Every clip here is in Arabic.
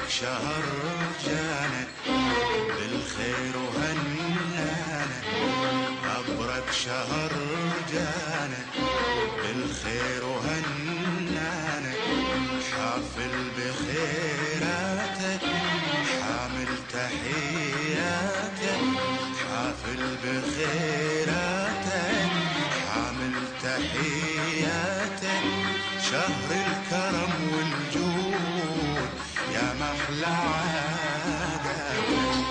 شهر جانا بالخير وهنانا، أبرك شهر جانا بالخير وهنانا، حافل بخيراته حامل تحياته، حافل بخيراته حامل تحياته، شهر الكرم والجود يا محلى عاداته.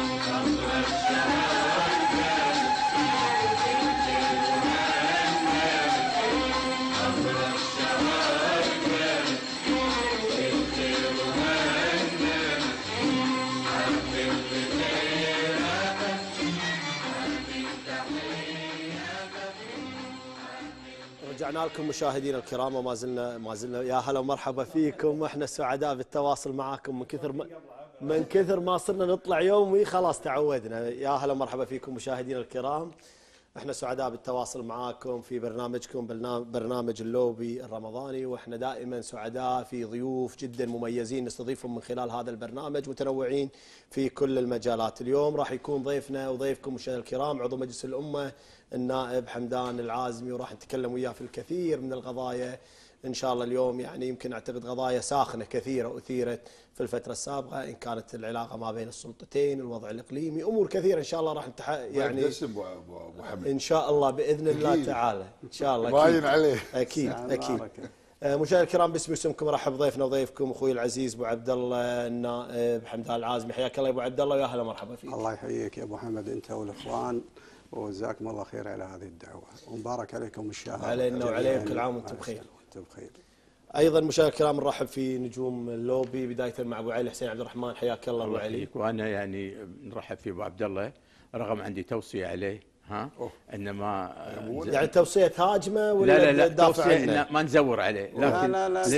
رجعنا لكم مشاهدينا الكرام وما زلنا يا هلا ومرحبا فيكم، واحنا سعداء بالتواصل معكم من كثر ما صرنا نطلع يومي خلاص تعودنا. يا هلا ومرحبا فيكم مشاهدينا الكرام، احنا سعداء بالتواصل معاكم في برنامجكم برنامج اللوبي الرمضاني، واحنا دائما سعداء في ضيوف جدا مميزين نستضيفهم من خلال هذا البرنامج متنوعين في كل المجالات. اليوم راح يكون ضيفنا وضيفكم مشاهدينا الكرام عضو مجلس الأمة النائب حمدان العازمي، وراح نتكلم وياه في الكثير من القضايا إن شاء الله. اليوم يعني يمكن أعتقد قضايا ساخنة كثيرة أثيرت في الفترة السابقة، إن كانت العلاقة ما بين السلطتين، الوضع الإقليمي، أمور كثيرة إن شاء الله راح يعني إن شاء الله بإذن الله تعالى إن شاء الله باين عليه أكيد أكيد. مشاهدينا الكرام باسمي واسمكم رحب ضيفنا وضيفكم اخوي العزيز ابو عبد الله النائب حمدان العازمي، حياك الله يا ابو عبد الله ويا اهلا ومرحبا فيك. الله يحييك يا ابو حمد انت والاخوان، وجزاكم الله خير على هذه الدعوه، ومبارك عليكم الشهر علينا وعليكم، كل عام وانتم بخير. وانتم بخير. ايضا مشاهدينا الكرام نرحب في نجوم اللوبي، بدايه مع ابو علي حسين عبد الرحمن، حياك الله ابو علي. وانا يعني نرحب في ابو عبد الله، رغم عندي توصيه عليه انما يعني توصيه هاجمه ولا لا توصيه ما نزور عليه، لكن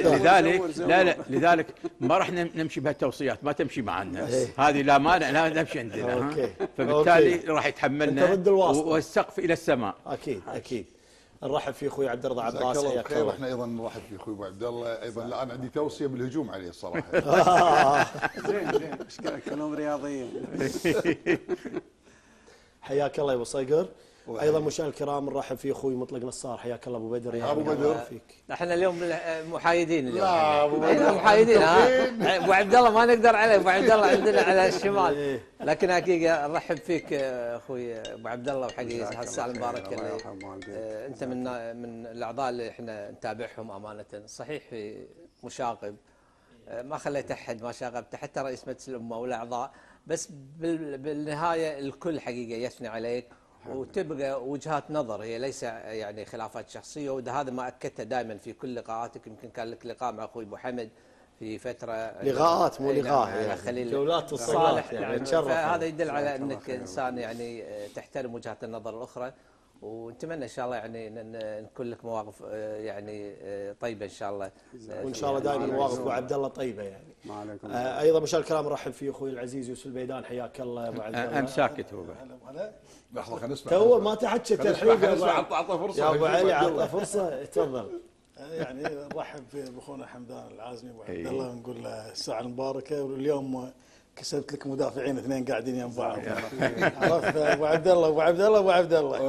لذلك ما راح نمشي بهالتوصيات، ما تمشي معنا هذه، لا مانع لا نمشي عندنا. فبالتالي راح يتحملنا والسقف الى السماء. اكيد اكيد. نرحب في اخوي عبد الرضا عباس، حياك الله. احنا ايضا نرحب في اخوي ابو عبد الله ايضا. لا انا عندي توصيه بالهجوم عليه الصراحه. زين مشكله كلهم رياضيين. حياك الله يا ابو صقر. ايضا مشاهدينا الكرام نرحب في اخوي مطلق نصار، حياك الله ابو بدر. ابو بدر فيك. احنا اليوم محايدين اليوم. لا ابو بدر محايدين. ابو عبد الله ما نقدر عليه، ابو عبد الله عندنا على الشمال، لكن حقيقه نرحب فيك اخوي ابو عبد الله، وحقيقه هالساعه المباركه اللي انت من الاعضاء اللي احنا نتابعهم امانه. صحيح في مشاغب، ما خليت احد ما شاغبت، حتى رئيس مجلس الامه والاعضاء، بس بالنهايه الكل حقيقه يثني عليك وتبقى وجهات نظر، هي ليس يعني خلافات شخصيه، وهذا ما اكدته دائما في كل لقاءاتك. يمكن كان لك لقاء مع اخوي ابو حمد في فتره، لقاءات مو لقاء يعني خليل جولات صالح يعني فهذا يدل على انك انسان يعني تحترم وجهات النظر الاخرى، ونتمنى ان شاء الله يعني نكون لك مواقف يعني طيبه ان شاء الله، وان شاء الله دائما مواقف ابو عبد الله طيبه يعني. ما عليكم. ايضا مشاهدينا الكرام نرحب في اخوي العزيز يوسف البيدان، حياك الله يا ابو عبد الله. ساكت هو لحظه خلينا نسمع تو ما تحكي ترحيب عطى فرصه يا ابو علي، عطى فرصه تفضل. يعني نرحب باخونا حمدان العازمي ابو عبد الله، ونقول له الساعه المباركه، واليوم كسبت لك مدافعين اثنين قاعدين يم بعض. عرفت ابو عبد الله ابو عبد الله ابو عبد الله.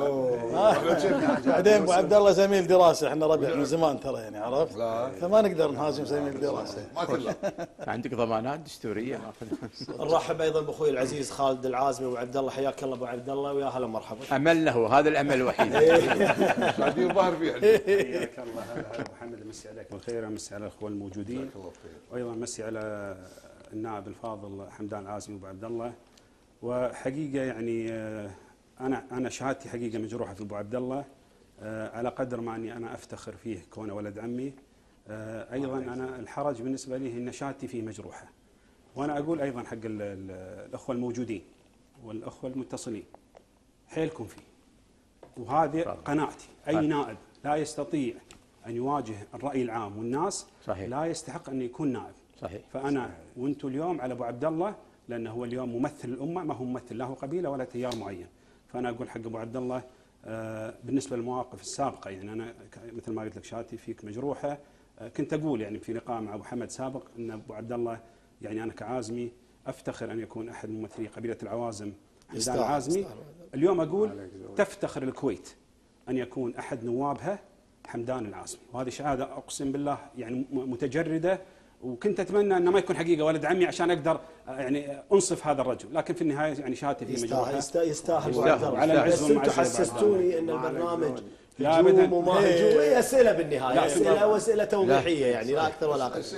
بعدين ابو عبد الله زميل دراسه، احنا ربع من زمان ترى يعني، عرفت؟ فما نقدر نهاجم زميل دراسه. ما كله عندك ضمانات دستوريه. نرحب ايضا باخوي العزيز خالد العازمي ابو عبد الله، حياك الله ابو عبد الله ويا هلا مرحبا. املنا هو هذا الامل الوحيد. قاعدين ظاهر فيه. حياك الله. هلا ابو محمد، امسي عليك بالخير، امسي على الاخوه الموجودين، وايضا امسي على النائب الفاضل حمدان العازمي ابو عبد الله. وحقيقه يعني انا شهادتي حقيقه مجروحه في ابو عبد الله، على قدر ما اني انا افتخر فيه كونه ولد عمي، ايضا انا الحرج بالنسبه لي ان شهادتي فيه مجروحه. وانا اقول ايضا حق الاخوه الموجودين والاخوه المتصلين، حيلكم فيه، وهذه قناعتي. اي نائب لا يستطيع ان يواجه الراي العام والناس صحيح. لا يستحق ان يكون نائب. صحيح. فانا وانتم اليوم على ابو عبد الله، لانه هو اليوم ممثل الامه، ما هو ممثل له قبيله ولا تيار معين. فانا اقول حق ابو عبد الله بالنسبه للمواقف السابقه، يعني انا مثل ما قلت لك شهادتي فيك مجروحه. كنت اقول يعني في لقاء مع ابو حمد سابق ان ابو عبد الله يعني أنا كعازمي أفتخر أن يكون أحد ممثلي قبيلة العوازم حمدان العازمي. اليوم أقول تفتخر الكويت أن يكون أحد نوابها حمدان العازمي، وهذه شهادة أقسم بالله يعني متجردة، وكنت أتمنى أنه ما يكون حقيقة ولد عمي عشان أقدر يعني أنصف هذا الرجل، لكن في النهاية يعني شهادتي في مجروحة. يستاهل على العز بس أنتم حسستوني أن البرنامج هجوم وما هجوم، هي أسئلة بالنهاية، أسئلة وأسئلة توضيحية يعني لا أكثر ولا أقل.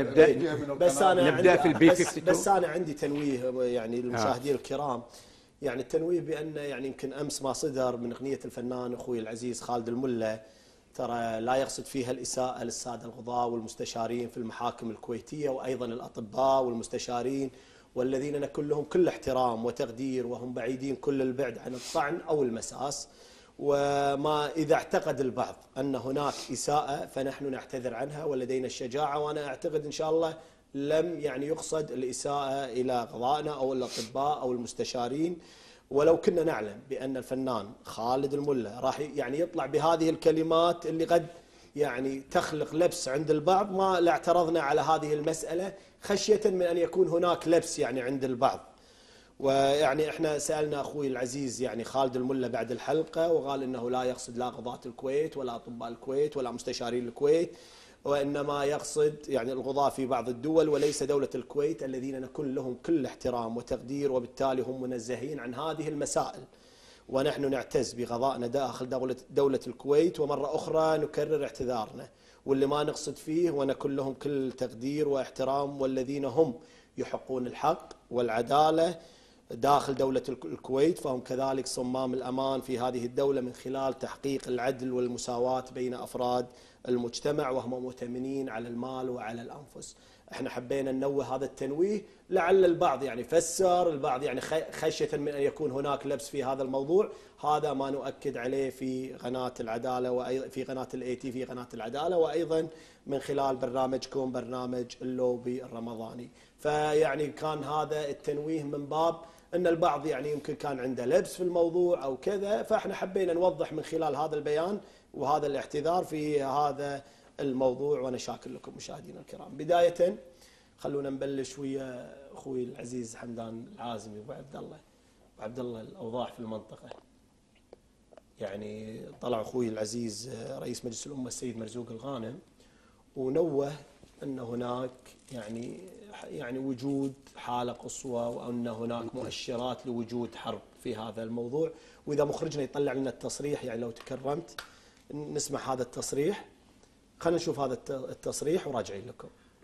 بس أنا نبدأ في البي 52. بس أنا عندي تنويه يعني للمشاهدين الكرام، يعني التنويه بأن يعني يمكن أمس ما صدر من أغنية الفنان أخوي العزيز خالد الملا، ترى لا يقصد فيها الإساءة للسادة القضاة والمستشارين في المحاكم الكويتية، وأيضا الأطباء والمستشارين والذين نكن لهم كل احترام وتقدير، وهم بعيدين كل البعد عن الطعن أو المساس. وما إذا اعتقد البعض أن هناك إساءة فنحن نعتذر عنها ولدينا الشجاعة، وأنا أعتقد إن شاء الله لم يعني يقصد الإساءة إلى قضائنا أو الأطباء أو المستشارين. ولو كنا نعلم بأن الفنان خالد الملا راح يعني يطلع بهذه الكلمات اللي قد يعني تخلق لبس عند البعض، ما لاعترضنا على هذه المسألة خشية من أن يكون هناك لبس يعني عند البعض. ويعني احنا سألنا أخوي العزيز يعني خالد الملا بعد الحلقة، وقال إنه لا يقصد لا قضاة الكويت ولا أطباء الكويت ولا مستشارين الكويت، وإنما يقصد يعني القضاة في بعض الدول وليس دولة الكويت الذين نكون لهم كل احترام وتقدير، وبالتالي هم منزهين عن هذه المسائل، ونحن نعتز بقضائنا داخل دولة الكويت. ومرة أخرى نكرر اعتذارنا، واللي ما نقصد فيه ونكون لهم كل تقدير واحترام، والذين هم يحقون الحق والعدالة داخل دولة الكويت فهم كذلك صمام الأمان في هذه الدولة من خلال تحقيق العدل والمساواة بين أفراد المجتمع، وهم مؤتمنين على المال وعلى الأنفس. احنا حبينا ننوه هذا التنويه، لعل البعض يعني فسر، البعض يعني خشية من أن يكون هناك لبس في هذا الموضوع. هذا ما نؤكد عليه في قناة العدالة وفي قناة الAT في قناة العدالة، وأيضا من خلال برنامجكم برنامج اللوبي الرمضاني. فيعني كان هذا التنويه من باب أن البعض يعني يمكن كان عنده لبس في الموضوع أو كذا، فإحنا حبينا نوضح من خلال هذا البيان وهذا الاعتذار في هذا الموضوع. وأنا شاكر لكم مشاهدينا الكرام. بداية خلونا نبلش ويا أخوي العزيز حمدان العازمي أبو عبد الله. أبو عبد الله، الأوضاع في المنطقة، يعني طلع أخوي العزيز رئيس مجلس الأمة السيد مرزوق الغانم ونوه أن هناك يعني وجود حالة قصوى، وأن هناك مؤشرات لوجود حرب في هذا الموضوع. وإذا مخرجنا يطلع لنا التصريح، يعني لو تكرمت نسمع هذا التصريح. خلينا نشوف هذا التصريح وراجعين لكم.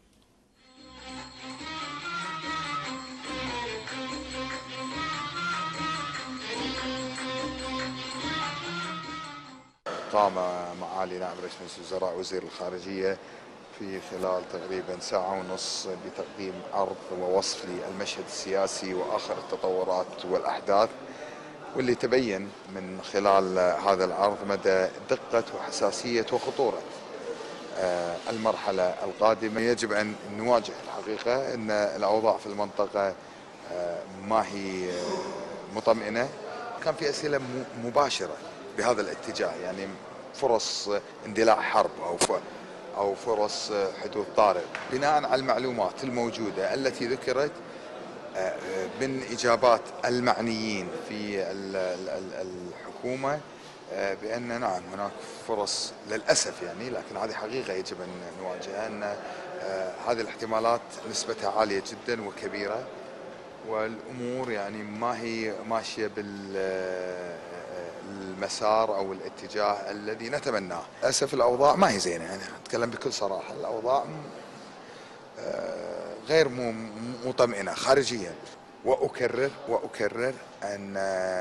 قام معالي نائب رئيس مجلس الوزراء وزير الخارجية في خلال تقريبا ساعة ونص بتقديم عرض ووصف للمشهد السياسي وآخر التطورات والأحداث، واللي تبين من خلال هذا العرض مدى دقة وحساسية وخطورة المرحلة القادمة. يجب أن نواجه الحقيقة أن الأوضاع في المنطقة ما هي مطمئنة. كان في أسئلة مباشرة بهذا الاتجاه، يعني فرص اندلاع حرب أو فرص حدوث طارئ، بناء على المعلومات الموجودة التي ذكرت من إجابات المعنيين في الحكومة بأن نعم هناك فرص للأسف، يعني لكن هذه حقيقة يجب أن نواجهها، أن هذه الاحتمالات نسبتها عالية جدا وكبيرة، والأمور يعني ما هي ماشية بالمسار أو الاتجاه الذي نتمناه. للأسف الأوضاع ما هي زينة، يعني أتكلم بكل صراحة، الأوضاع غير مطمئنة خارجيا. وأكرر أن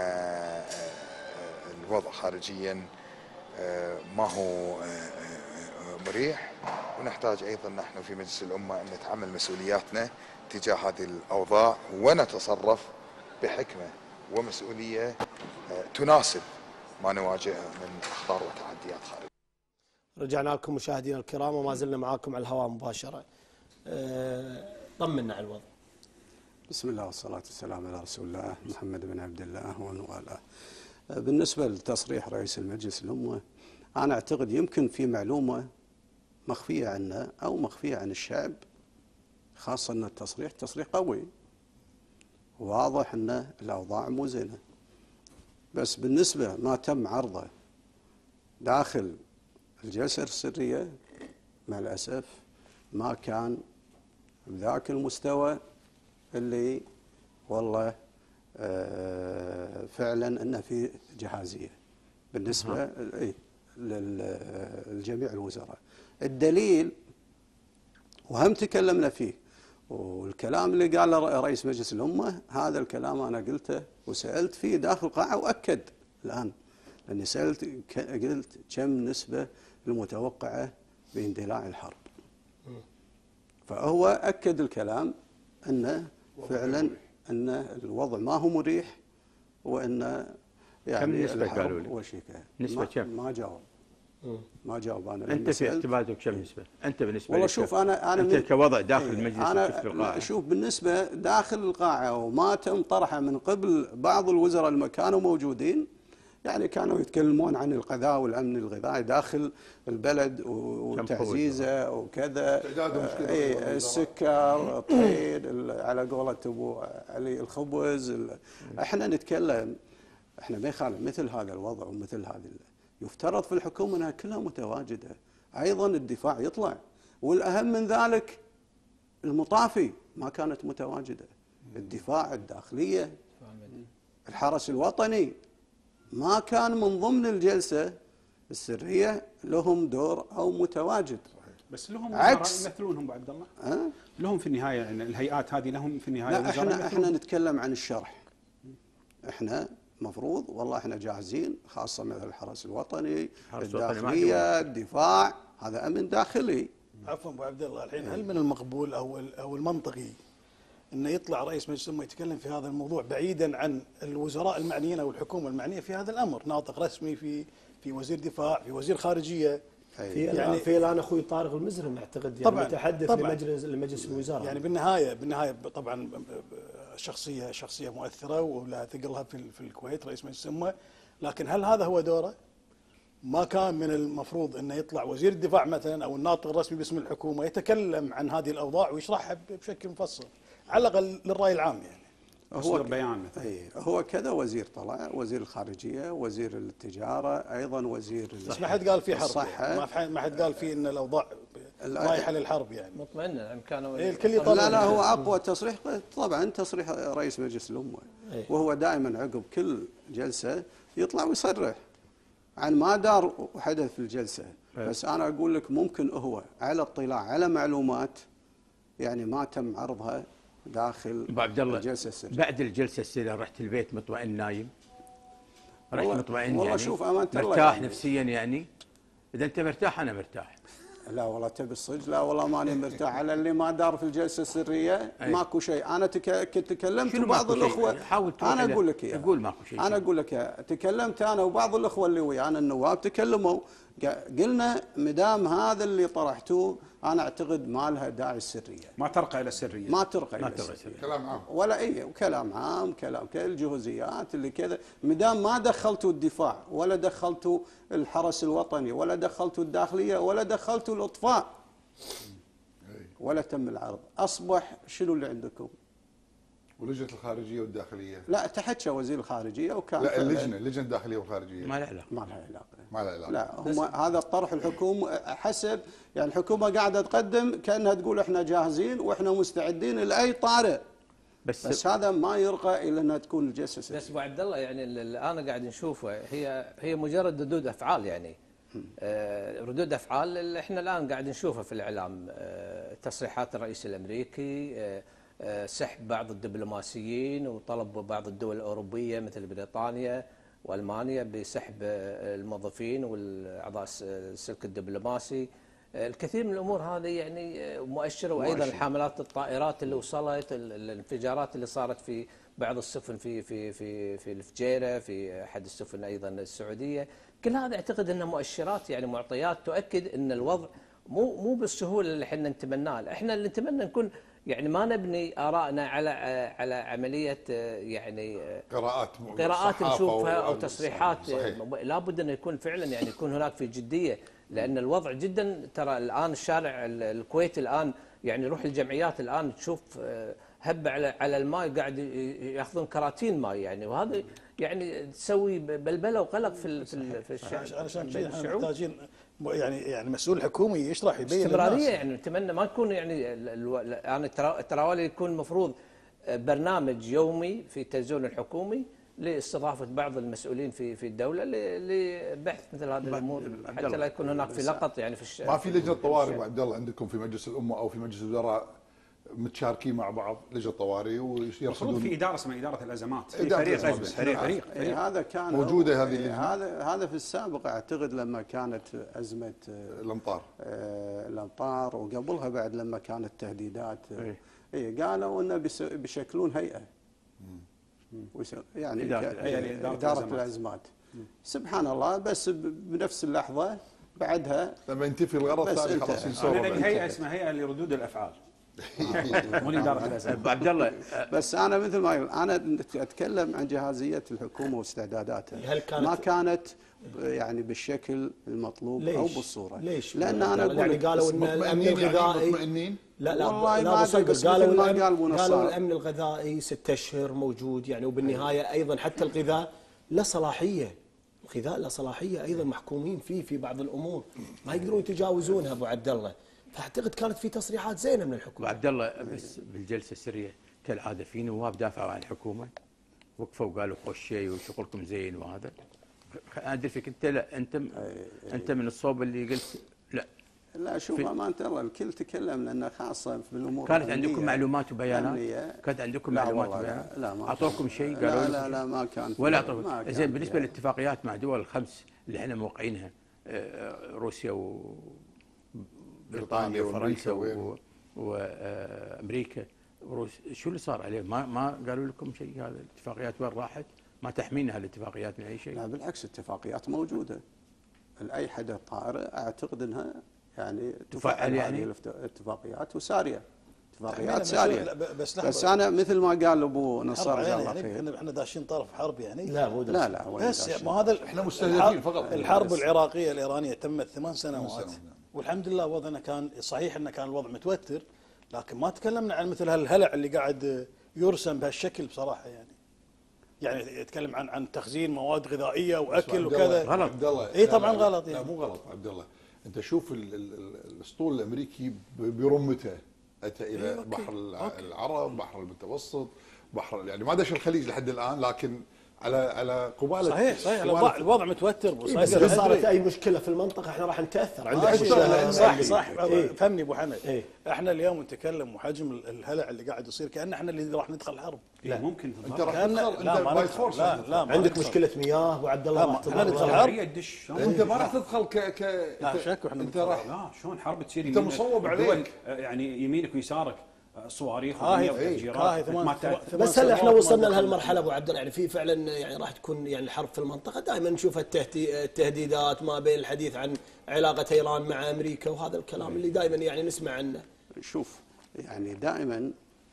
الوضع خارجيا ما هو مريح، ونحتاج أيضا نحن في مجلس الأمة أن نتحمل مسؤولياتنا تجاه هذه الأوضاع ونتصرف بحكمة ومسؤولية تناسب ما نواجهه من أخطار وتحديات خارجية. رجعنا لكم مشاهدينا الكرام وما زلنا معاكم على الهواء مباشرة. طمنا على الوضع. بسم الله والصلاة والسلام على رسول الله محمد بن عبد الله ومن والاه. بالنسبة لتصريح رئيس المجلس الأمة، أنا أعتقد يمكن في معلومة مخفية عنا أو مخفية عن الشعب خاصة أن التصريح تصريح قوي، واضح أن الأوضاع مو زينة. بس بالنسبة ما تم عرضه داخل الجلسة السرية مع الأسف ما كان بذاك المستوى اللي والله فعلا أنه في جهازية بالنسبة للجميع الوزراء. الدليل وهم تكلمنا فيه، والكلام اللي قاله رئيس مجلس الأمة هذا الكلام أنا قلته وسألت فيه داخل القاعة وأكد الآن، لأني سألت قلت كم نسبة المتوقعة باندلاع الحرب، فهو أكد الكلام أنه فعلا أن الوضع ما هو مريح، وأن يعني كم نسبة قالوا لي؟ نسبة كم؟ ما جاوب أنا. أنت في اعتبارك كم نسبة؟ أنت بالنسبة والله شوف أنا أنت كوضع داخل المجلس أنا القاعة. شوف بالنسبة داخل القاعة وما تم طرحه من قبل بعض الوزراء اللي كانوا موجودين، يعني كانوا يتكلمون عن الغذاء والأمن الغذائي داخل البلد وتعزيزه وكذا، السكر، الطحين، على قولة أبو علي الخبز. احنا نتكلم، احنا ما يخالف مثل هذا الوضع ومثل هذه يفترض في الحكومة أنها كلها متواجدة. أيضا الدفاع يطلع، والأهم من ذلك المطافي ما كانت متواجدة، الدفاع، الداخلية، الحرس الوطني ما كان من ضمن الجلسة السرية لهم دور أو متواجد. بس لهم عكس يمثلونهم ابو عبد الله. لهم في النهاية يعني الهيئات هذه لهم في النهاية. لا احنا نتكلم عن الشرح. احنا مفروض والله احنا جاهزين، خاصة مثل الحرس الوطني، الداخلية، الدفاع، هذا أمن داخلي. عفوا ابو عبد الله، الحين هل من المقبول او المنطقي انه يطلع رئيس مجلس الامه يتكلم في هذا الموضوع بعيدا عن الوزراء المعنيين او الحكومه المعنيه في هذا الامر؟ ناطق رسمي في وزير دفاع، في وزير خارجيه، في الان اخوي طارق المزرم اعتقد يعني طبعا متحدث لمجلس الوزراء. يعني بالنهايه طبعا شخصيه مؤثره ولها ثقلها في الكويت رئيس مجلس الامه، لكن هل هذا هو دوره؟ ما كان من المفروض انه يطلع وزير الدفاع مثلا او الناطق الرسمي باسم الحكومه يتكلم عن هذه الاوضاع ويشرحها بشكل مفصل على الاقل للراي العام؟ يعني هو بيان هو كذا وزير طلع، وزير الخارجيه، وزير التجاره، ايضا وزير بس ما حد قال في حرب الصحه، يعني ما حد قال في ان الاوضاع رايحه للحرب. يعني مطمئن ان كانوا الكل لا هو اقوى تصريح طبعا تصريح رئيس مجلس الامه، وهو دائما عقب كل جلسه يطلع ويصرح عن ما دار وحدث في الجلسه. بس انا اقول لك ممكن هو على اطلاع على معلومات يعني ما تم عرضها داخل ابو عبد الله. الجلسه السريه. بعد الجلسه السريه رحت البيت مطمئن نايم؟ رحت مطمئن والله يعني شوف امانه الله مرتاح يعني. نفسيا يعني؟ اذا انت مرتاح انا مرتاح. لا والله تبي الصدق، لا والله ماني مرتاح على اللي ما دار في الجلسه السريه. ماكو شيء. انا كنت تكلمت وبعض الاخوه، انا اقول لك اياه، اقول ماكو شيء. انا اقول لك تكلمت انا وبعض الاخوه اللي ويانا النواب تكلموا، قلنا مدام هذا اللي طرحتوه انا اعتقد ما لها داعي السريه، ما ترقى الى السريه، ما ترقى الى السريه، كلام عام ولا وكلام عام، كلام الجهوزيات اللي كذا، مدام ما دخلتوا الدفاع ولا دخلتوا الحرس الوطني ولا دخلتوا الداخليه ولا دخلتوا الاطفاء ولا تم العرض، اصبح شنو اللي عندكم؟ ولجنه الخارجيه والداخليه؟ لا تحكى وزير الخارجيه وكان لا اللجنه الداخليه والخارجيه ما لها علاقه، ما لها علاقه، ما لها علاقه. لا هم هذا الطرح الحكومه حسب يعني الحكومه قاعده تقدم كانها تقول احنا جاهزين واحنا مستعدين لاي طارئ، بس هذا ما يرقى الى انها تكون الجلسه سريه. بس ابو عبد الله يعني اللي انا قاعد نشوفه هي مجرد ردود افعال، يعني ردود افعال اللي احنا الان قاعد نشوفها في الاعلام، تصريحات الرئيس الامريكي، سحب بعض الدبلوماسيين وطلب بعض الدول الاوروبيه مثل بريطانيا والمانيا بسحب الموظفين والاعضاء السلك الدبلوماسي، الكثير من الامور هذه يعني مؤشره، وايضا الحاملات الطائرات اللي وصلت، الانفجارات اللي صارت في بعض السفن في الفجيره، في احد السفن ايضا السعوديه، كل هذا اعتقد انها مؤشرات يعني معطيات تؤكد ان الوضع مو بالسهوله اللي احنا نتمناها، احنا اللي نتمنى نكون يعني ما نبني آرائنا على عملية يعني قراءات نشوفها أو تصريحات، لابد أن يكون فعلا يعني يكون هناك في جدية، لأن الوضع جدا ترى الآن الشارع الكويتي الآن يعني روح الجمعيات الان تشوف هب على الماء قاعد ياخذون كراتين ماء يعني، وهذا يعني تسوي بلبله وقلق في الشعب. علشان كذا احنا محتاجين يعني مسؤول حكومي يشرح يبين استمراريه يعني. نتمنى ما تكون يعني انا تراولي يكون المفروض برنامج يومي في التلفزيون الحكومي لاستضافه بعض المسؤولين في الدوله لبحث مثل هذه الامور، حتى لا يكون هناك في لقط يعني في ما في لجنه طوارئ ابو عبد الله عندكم في مجلس الامه او في مجلس الوزراء متشاركين مع بعض لجنه طوارئ ويرصدون؟ في اداره اسمها اداره الازمات، فريق هذا كان موجوده هذه اللجنه. هذا في السابق اعتقد لما كانت ازمه الامطار وقبلها بعد لما كانت تهديدات قالوا انه بيشكلون هيئه يعني اداره الازمات. سبحان الله، بس بنفس اللحظه بعدها لما ينتفي الغرض ثاني خلاص ينسوه. هيئه اسمها هيئه لردود الافعال مو اداره الازمات. ابو عبد الله بس انا مثل ما انا اتكلم عن جاهزيه الحكومه واستعداداتها، ما كانت يعني بالشكل المطلوب او بالصوره. ليش؟ لان انا اقول يعني قالوا ان الامن الغذائي مطمئنين. لا والله ما ادري، بس قالوا الامن الغذائي 6 اشهر موجود يعني، وبالنهايه ايضا حتى الغذاء له صلاحيه، الغذاء له صلاحيه ايضا محكومين في بعض الامور ما يقدرون يتجاوزونها ابو عبد الله. فاعتقد كانت في تصريحات زينه من الحكومه. ابو عبد الله بس بالجلسه السريه كالعاده في نواب دافعوا عن الحكومه، وقفوا وقالوا خوش شيء وشغلكم زين وهذا. ادري فيك انت لا انت من الصوب اللي قلت لا شوف امانه الله الكل تكلم، لانه خاصه في الامور كانت عندكم معلومات وبيانات؟ كانت عندكم معلومات وبيانات؟ لا ما اعطوكم شيء قالوا لا ما كان ولا اعطوكم. زين بالنسبه للاتفاقيات مع دول الخمس اللي احنا موقعينها، روسيا وبريطانيا وفرنسا وامريكا شو اللي صار عليه؟ ما قالوا لكم شيء؟ هذا الاتفاقيات وين راحت؟ ما تحمينا هالاتفاقيات من اي شيء؟ لا بالعكس، الاتفاقيات موجوده. الاي حدث طارئ اعتقد انها يعني تفعل يعني الاتفاقيات وساريه، اتفاقيات ساريه. بس انا مثل ما قال ابو نصار جزاه الله خير، احنا داشين طرف حرب يعني. لا بس ما هذا احنا مستهدفين فقط. الحرب العراقيه الايرانيه تمت 8 سنوات والحمد لله وضعنا كان صحيح انه كان الوضع متوتر، لكن ما تكلمنا عن مثل هالهلع اللي قاعد يرسم بهالشكل بصراحه يعني يتكلم عن تخزين مواد غذائيه واكل وكذا. غلط عبد الله. اي طبعا غلط لا مو غلط عبد الله. انت شوف الاسطول الامريكي برمته اتى الى بحر العرب، بحر المتوسط، بحر يعني ما دش الخليج لحد الان، لكن على قباله. صحيح الوضع متوتر. بس اذا صارت اي مشكله في المنطقه احنا راح نتاثر. عندك صح فهمني ابو حمد. احنا اليوم نتكلم وحجم الهلع اللي قاعد يصير كانه احنا اللي راح ندخل حرب. لا ممكن انت راح تدخل بايت فورس. لا عندك مشكله مياه ابو عبد الله، احنا ندخل حرب. انت ما راح تدخل لا شك احنا انت راح. لا شلون حرب تصير؟ انت مصوب عليك يعني يمينك ويسارك صواريخ وتفجيرات. بس هل احنا وصلنا لهالمرحله ابو عبد الله يعني في فعلا يعني راح تكون يعني حرب في المنطقه؟ دائما نشوف التهديدات ما بين الحديث عن علاقه ايران مع امريكا وهذا الكلام اللي دائما يعني نسمع عنه. شوف يعني دائما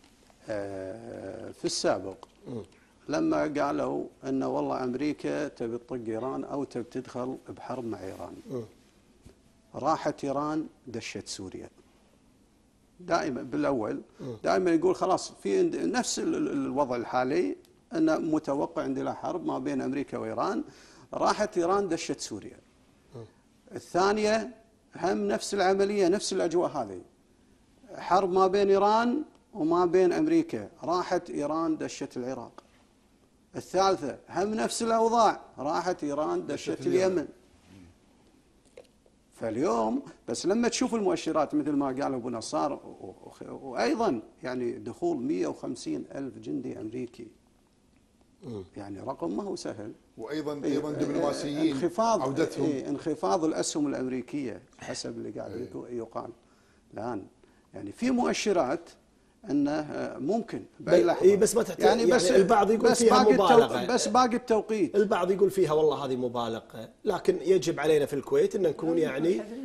في السابق لما قالوا انه والله امريكا تبي تطق ايران او تبي تدخل بحرب مع ايران، راحت ايران دشت سوريا. دائما بالاول دائما يقول خلاص في نفس الوضع الحالي انه متوقع عندنا حرب ما بين امريكا وايران، راحت ايران دشت سوريا. الثانيه هم نفس العمليه، نفس الاجواء هذه، حرب ما بين ايران وما بين امريكا، راحت ايران دشت العراق. الثالثه هم نفس الاوضاع، راحت ايران دشت اليمن. فاليوم بس لما تشوف المؤشرات مثل ما قال ابو نصار وايضا يعني دخول 150 الف جندي امريكي، يعني رقم ما هو سهل. وايضا دبلوماسيين عودتهم. انخفاض الاسهم الامريكيه حسب اللي قاعد يقال الان، يعني في مؤشرات انه ممكن باي لحظه. بس ما تحتاج يعني بس البعض يقول فيها مبالغه، بس باقي التوقيت. البعض يقول فيها والله هذه مبالغه، لكن يجب علينا في الكويت ان نكون يعني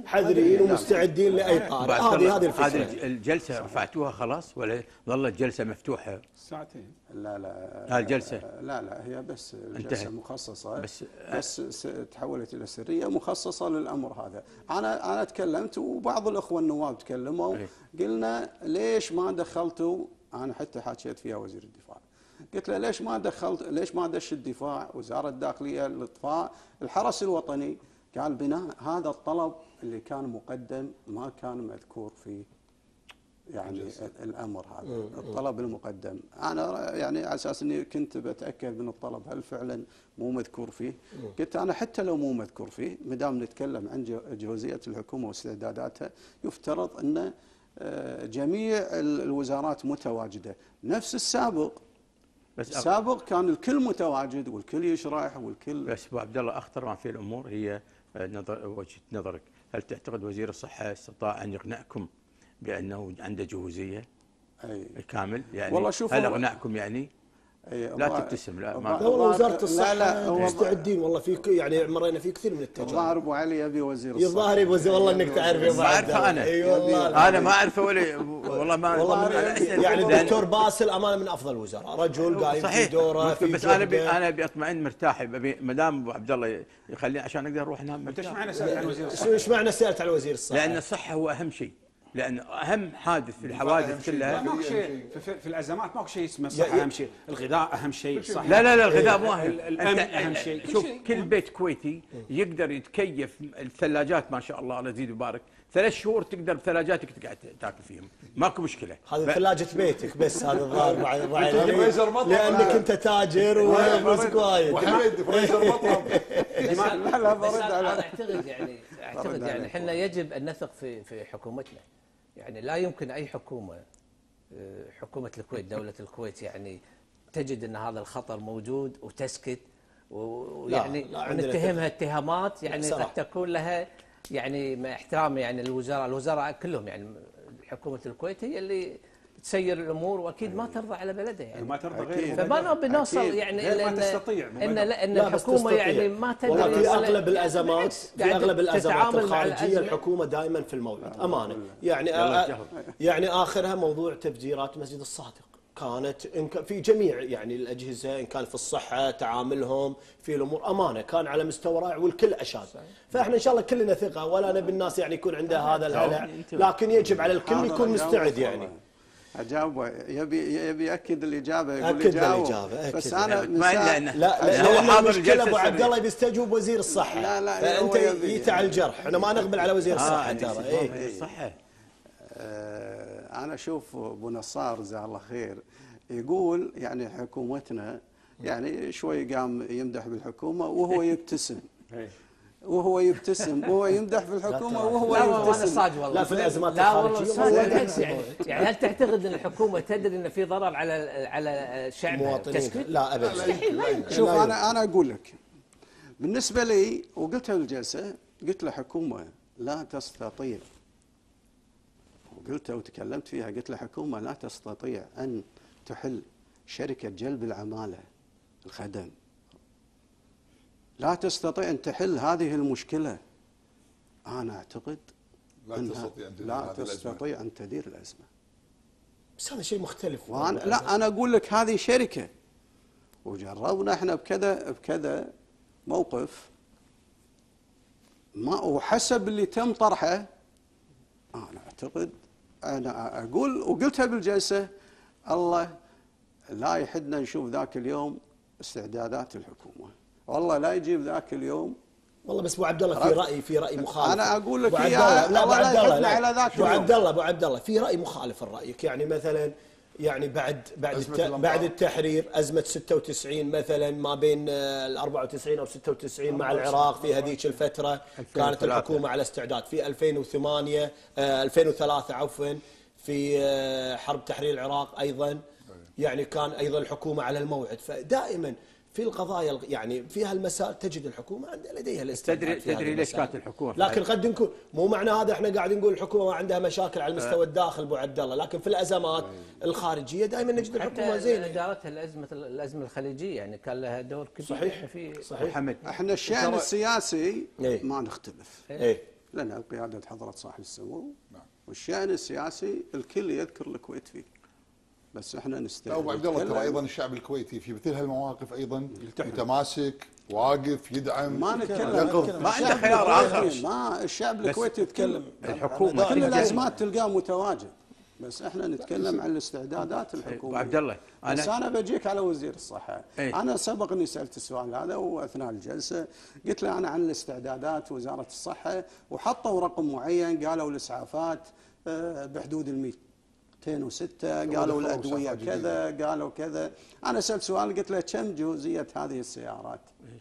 حذرين ومستعدين لاي طارئ. هذه الفكره. هذه الجلسه رفعتوها خلاص ولا ظلت جلسه مفتوحه؟ ساعتين. لا الجلسه لا هي بس جلسه انتهت. مخصصه بس تحولت الى سريه مخصصه للامر هذا. انا تكلمت وبعض الاخوه النواب تكلموا، قلنا ليش ما دخلتوا، انا حتى حكيت فيها وزير الدفاع، قلت له ليش ما دش الدفاع، وزاره الداخليه، الاطفاء، الحرس الوطني؟ قال بناء هذا الطلب اللي كان مقدم ما كان مذكور في يعني الامر هذا، الطلب المقدم. انا يعني على اساس اني كنت بتاكد من الطلب هل فعلا مو مذكور فيه. قلت انا حتى لو مو مذكور فيه، ما دام نتكلم عن جوزيه الحكومه واستعداداتها، يفترض ان جميع الوزارات متواجده نفس السابق. بس السابق كان الكل متواجد والكل يشرح والكل. بس ابو عبد الله، اخطر ما في الامور هي وجهه نظرك. هل تعتقد وزير الصحه استطاع ان يقنعكم بانه عنده جهوزيه كامل؟ يعني والله شوف، هل اقنعكم يعني؟ لا تبتسم. لا ما والله وزاره الصحه مستعدين والله. في يعني مرينا في كثير من التجارب. الظاهر ابو علي يبي وزير الصحه. الظاهر يبي وزير. والله انك تعرف يا ابو ما اعرفه انا. اي والله انا ما اعرفه ولا والله ما يعني الدكتور باسل امانه من افضل الوزراء، رجل قايم في دوره في بس انا ابي اطمئن مرتاح. ما دام ابو عبد الله يخليني عشان اقدر اروح انام مرتاح. ايش معنى سالت عن وزير الصحه؟ ايش معنى سالت عن وزير الصحه؟ لان الصحه هو اهم شيء، لأن أهم حادث في الحوادث كلها. ماكو شيء في الأزمات، ماكو شيء اسمه الصحة أهم شيء، الغذاء أهم شيء. صح؟ لا الغذاء مو أهم، الأمن أهم شيء. شوف كل بيت كويتي يقدر يتكيف، الثلاجات ما شاء الله الله يزيد ويبارك، 3 شهور تقدر بثلاجاتك تقعد تاكل فيهم، ماكو مشكلة. هذه ثلاجة بيتك بس، هذا الظاهر لأنك أنت تاجر وفلوسك وايد. وحمد فريزر مطعم. لا برد على. أعتقد يعني احنا يجب أن نثق في حكومتنا. يعني لا يمكن أي حكومة الكويت، دولة الكويت يعني تجد أن هذا الخطر موجود وتسكت، ويعني نتهمها اتهامات يعني قد تكون لها يعني مع احترام يعني الوزراء كلهم، يعني حكومة الكويت هي اللي تسير الامور، واكيد ما ترضى على بلدها يعني ما ترضى غير فما بنوصل يعني ما تستطيع ان الحكومه يعني ما تدري. في اغلب الازمات الخارجيه الحكومه دائما في الموعد امانه. يعني اخرها موضوع تفجيرات مسجد الصادق، كانت في جميع يعني الاجهزه، ان كان في الصحه تعاملهم في الامور امانه كان على مستوى رائع والكل اشاد. فاحنا ان شاء الله كلنا ثقه، ولا نبي الناس يعني يكون عندها هذا الهلع، لكن يجب على الكل يكون مستعد. يعني اجاوب، يبي ياكد الاجابه، يقول اكد الاجابه بس انا لا المشكله ابو عبد الله بيستجوب وزير الصحه. لا فانت جيت على الجرح، احنا ما نقبل على وزير الصحه ترى. الصحه انا اشوف ابو نصار جزاه الله خير يقول يعني حكومتنا يعني شوي قام يمدح بالحكومه وهو يبتسم. وهو يمدح في الحكومه وهو يبتسم. لا في الازمات الخارجيه يعني هل تعتقد ان الحكومه تدري ان في ضرر على شعبها تسكت؟ لا ابدا. شوف انا اقول لك بالنسبه لي، وقلتها بالجلسه، قلت له حكومه لا تستطيع، وقلتها وتكلمت فيها، قلت له حكومه لا تستطيع ان تحل شركه جلب العماله الخدم، لا تستطيع أن تحل هذه المشكلة. أنا أعتقد لا تستطيع أن تدير الأزمة. بس هذا شيء مختلف. لا أنا أقول لك هذه شركة، وجربنا إحنا بكذا موقف، ما وحسب اللي تم طرحه. أنا أعتقد، أنا أقول وقلتها بالجلسة، الله لا يحدنا نشوف ذاك اليوم استعدادات الحكومة، والله لا يجيب ذاك اليوم. والله بس ابو عبد الله في راي مخالف. انا اقول لك لا ابو عبد الله على ذاك ابو عبد الله في راي مخالف لرايك. يعني مثلا يعني بعد التحرير ازمه 96 مثلا، ما بين ال 94 او 96 مع العراق، في هذيك الفتره كانت الحكومه على استعداد. في 2003 عفوا في حرب تحرير العراق ايضا يعني كان ايضا الحكومه على الموعد. فدائما في القضايا يعني في هالمسائل تجد الحكومه لديها الاستعداد. تدري ليش كانت الحكومه، لكن قد نكون مو معنى هذا احنا قاعدين نقول الحكومه ما عندها مشاكل على المستوى الداخل ابو عبد الله، لكن في الازمات الخارجيه دائما نجد الحكومه زينه. ادارتها الازمه الخليجيه يعني كان لها دور كبير. صحيح. احنا الشأن السياسي ما نختلف، لان بقياده حضره صاحب السمو. نعم. والشان السياسي الكل يذكر الكويت فيه، بس احنا لا ابو عبد الله ترى ايضا الشعب الكويتي في مثل هالمواقف ايضا متماسك واقف يدعم ما نتكلم ما عنده خيار آخر. ما الشعب الكويتي يتكلم الحكومة كل تلقى- الازمات تلقاه متواجد، بس احنا نتكلم عن الاستعدادات ابو الحكوميه. عبد الله بس انا بجيك على وزير الصحه. إيه؟ انا سبق اني سالت السؤال هذا واثناء الجلسه قلت له انا عن الاستعدادات وزاره الصحه، وحطوا رقم معين قالوا الاسعافات بحدود ال 206، قالوا الادويه كذا، قالوا كذا. انا سالت سؤال قلت له كم جوزيه هذه السيارات؟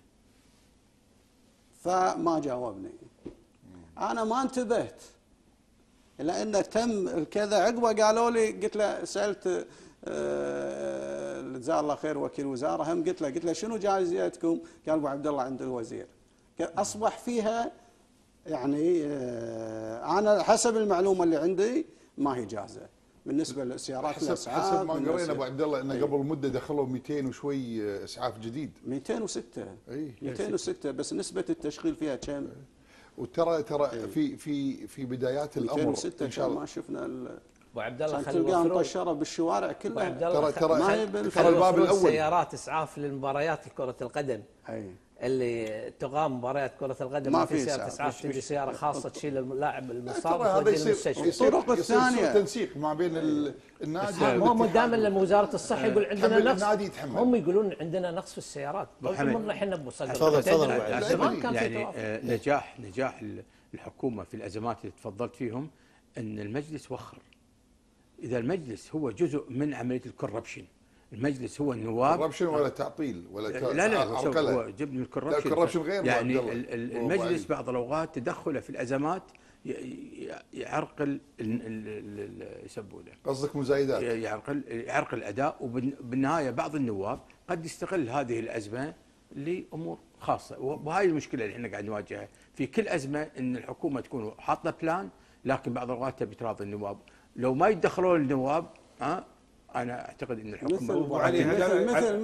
فما جاوبني. انا ما انتبهت لأن تم الكذا عقبه قالوا لي، قلت له سالت جزاه الله خير وكيل وزاره هم قلت له شنو جايزتكم؟ قال ابو عبد الله عند الوزير. اصبح فيها يعني انا حسب المعلومه اللي عندي ما هي جاهزه بالنسبه لسيارات الاسعاف. حسب ما قرينا ابو عبد الله انه قبل مده دخلوا 200 وشوي اسعاف جديد. 206 اي 206 بس نسبه التشغيل فيها كم؟ وترى في بدايات الامر 206 ان شاء الله ما شفنا ابو عبد الله تلقاها مطشره بالشوارع كلها. ترى الباب الاول سيارات اسعاف للمباريات كره القدم. اي اللي تقام مباريات كرة القدم ما في سيارة إسعاف، تجي سيارة خاصة تشيل اللاعب المصاب وتوديه المستشفى. الطرق الثانية تنسيق ما بين النادي هم دائما لما وزارة الصحة يقول عندنا نقص، النادي يتحمل. هم يقولون عندنا نقص في السيارات. احنا بمصدر تفضل زمان كان في يعني نجاح الحكومة في الأزمات اللي تفضلت فيهم أن المجلس وخر. إذا المجلس هو جزء من عملية الكوربشن، المجلس هو النواب كوربشن ولا تعطيل ولا لا هو جبن الكوربشن غير يعني المجلس بعض الاوقات تدخله في الازمات يعرقل يسبونه قصدك مزايدات، يعرقل الاداء، وبالنهايه بعض النواب قد يستغل هذه الازمه لامور خاصه، وهاي المشكله اللي احنا قاعد نواجهها في كل ازمه، ان الحكومه تكون حاطه بلان لكن بعض الاوقات تبي تراضي النواب. لو ما يتدخلون النواب انا اعتقد ان الحكومه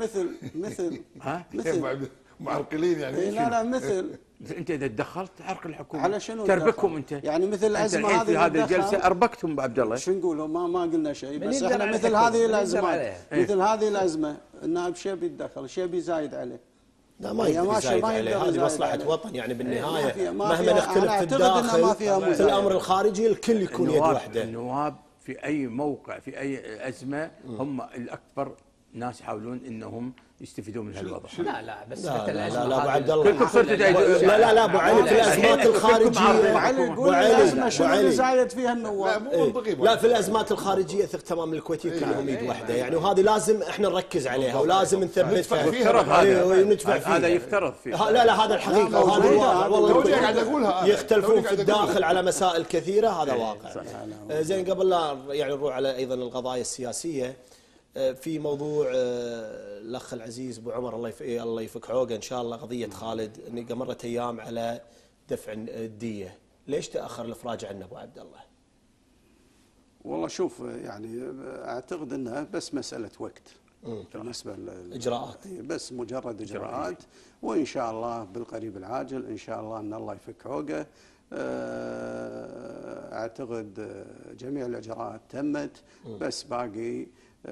مثل معرقلين يعني. لا مثل انت اذا تدخلت تعرقل الحكومه على شنو تربكهم انت يعني مثل الازمه هذه في هذه الجلسه اربكتهم ابو عبد الله. شو نقول ما قلنا شيء، بس احنا مثل هذه الازمات مثل هذه الازمه النائب شيبي يتدخل، شيبي زايد عليه. لا ما يقدر يزايد عليه، هذه مصلحة وطن يعني بالنهاية مهما نختلف في الداخل في الأمر الخارجي الكل يكون يد واحدة. النواب في أي موقع في أي أزمة هم الأكبر ناس يحاولون انهم يستفيدون من هالوضع. لا بس لا ابو عبد الله لا ابو علي في الازمات الخارجيه ابو علي يقول الازمه شنو اللي زايد فيها النواب؟ لا في الازمات الخارجيه ثق تمام الكويتيين كلهم يد واحده يعني، وهذه لازم احنا نركز عليها ولازم نثبتها وندفع فيها. هذا يفترض فيه. لا هذا الحقيقه وهذا الواقع والله قاعد اقولها. يختلفون في الداخل على مسائل كثيره، هذا واقع. زين قبل لا يعني نروح على ايضا القضايا السياسيه، في موضوع الاخ العزيز ابو عمر الله يفك عوقه ان شاء الله، قضيه خالد اني مرت ايام على دفع الديه، ليش تاخر الافراج عنه ابو عبد الله؟ والله شوف يعني اعتقد انها بس مساله وقت بالنسبه اجراءات، بس مجرد اجراءات، وان شاء الله بالقريب العاجل ان شاء الله ان الله يفك عوقه. اعتقد جميع الاجراءات تمت، بس باقي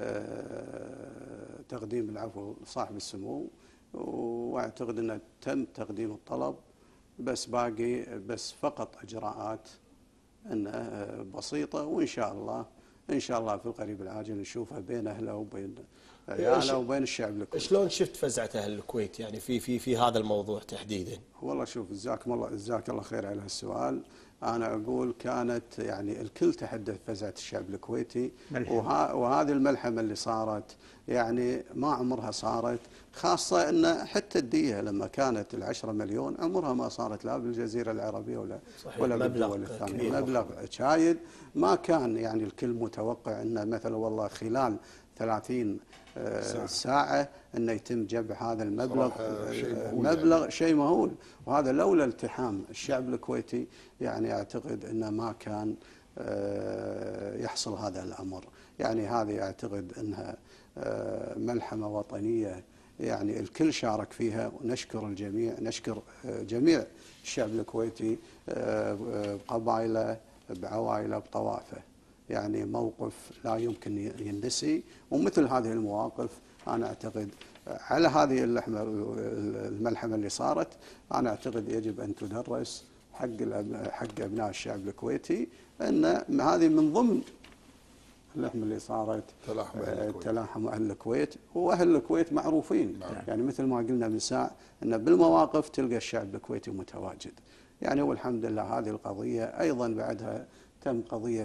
تقديم العفو لصاحب السمو، واعتقد انه تم تقديم الطلب، بس باقي بس فقط اجراءات انه بسيطه، وان شاء الله في القريب العاجل نشوفها بين اهله وبين عياله وبين الشعب الكويتي. شلون شفت فزعه اهل الكويت يعني في هذا الموضوع تحديدا؟ والله شوف جزاك الله خير على هالسؤال. أنا أقول كانت يعني الكل تحدث فزعة الشعب الكويتي، وهذه الملحمة اللي صارت يعني ما عمرها صارت، خاصة أن حتى الدية لما كانت 10 مليون عمرها ما صارت لا بالجزيرة العربية ولا بالدول الثانية. مبلغ شايد ما كان يعني الكل متوقع أنه مثلا والله خلال 30 ساعة أنه يتم جمع هذا المبلغ، مبلغ شيء مهول، وهذا لولا التحام الشعب الكويتي يعني أعتقد أنه ما كان يحصل هذا الأمر. يعني هذه أعتقد أنها ملحمة وطنية يعني الكل شارك فيها، ونشكر الجميع، نشكر جميع الشعب الكويتي بقبائله بعوائله بطوائفه. يعني موقف لا يمكن يندسي، ومثل هذه المواقف انا اعتقد على هذه الملحمه اللي صارت انا اعتقد يجب ان تدرس حق ابناء الشعب الكويتي ان هذه من ضمن اللحمه اللي صارت تلاحم اهل الكويت، واهل الكويت معروفين. يعني مثل ما قلنا من ساعه ان بالمواقف تلقى الشعب الكويتي متواجد. يعني والحمد لله هذه القضيه ايضا بعدها تم قضيه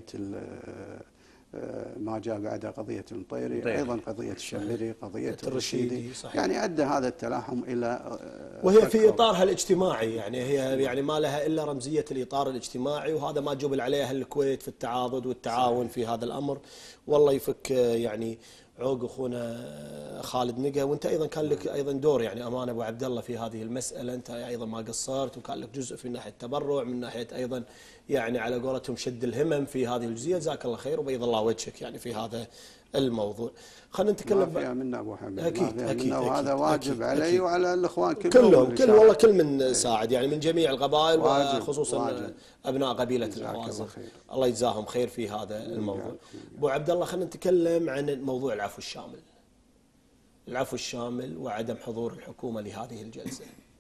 ما جاء بعدها قضيه المطيري، ايضا قضيه الشمري، قضيه الرشيدي. يعني ادى هذا التلاحم الى وهي في اطارها الاجتماعي، يعني هي يعني ما لها الا رمزيه الاطار الاجتماعي، وهذا ما جبل عليه اهل الكويت في التعاضد والتعاون في هذا الامر. والله يفك يعني عوق اخونا خالد نقا. وانت ايضا كان لك ايضا دور يعني امانه ابو عبد الله في هذه المساله، انت ايضا ما قصرت، وكان لك جزء في ناحيه التبرع، من ناحيه ايضا يعني على قولتهم شد الهمم في هذه الجزئيه. جزاك الله خير وبيض الله وجهك يعني في هذا الموضوع. خلينا نتكلم ما فيها منا ابو حمد، اكيد وهذا واجب علي وعلى الاخوان كلهم والله كل من ساعد يعني من جميع القبائل وخصوصا ابناء قبيله العوازم، الله يجزاهم خير في هذا الموضوع. ابو عبد الله خلينا نتكلم عن موضوع العفو الشامل. العفو الشامل وعدم حضور الحكومه لهذه الجلسه.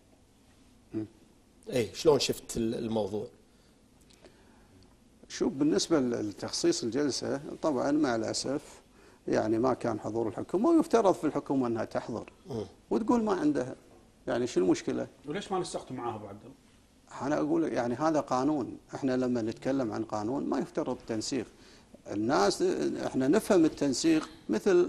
اي شلون شفت الموضوع؟ شوف، بالنسبه لتخصيص الجلسه طبعا مع الاسف يعني ما كان حضور الحكومه، ويفترض في الحكومه انها تحضر وتقول ما عندها. يعني شو المشكله؟ وليش ما نسقتوا معاه ابو عبد الله؟ انا اقول يعني هذا قانون، احنا لما نتكلم عن قانون ما يفترض التنسيق. الناس احنا نفهم التنسيق مثل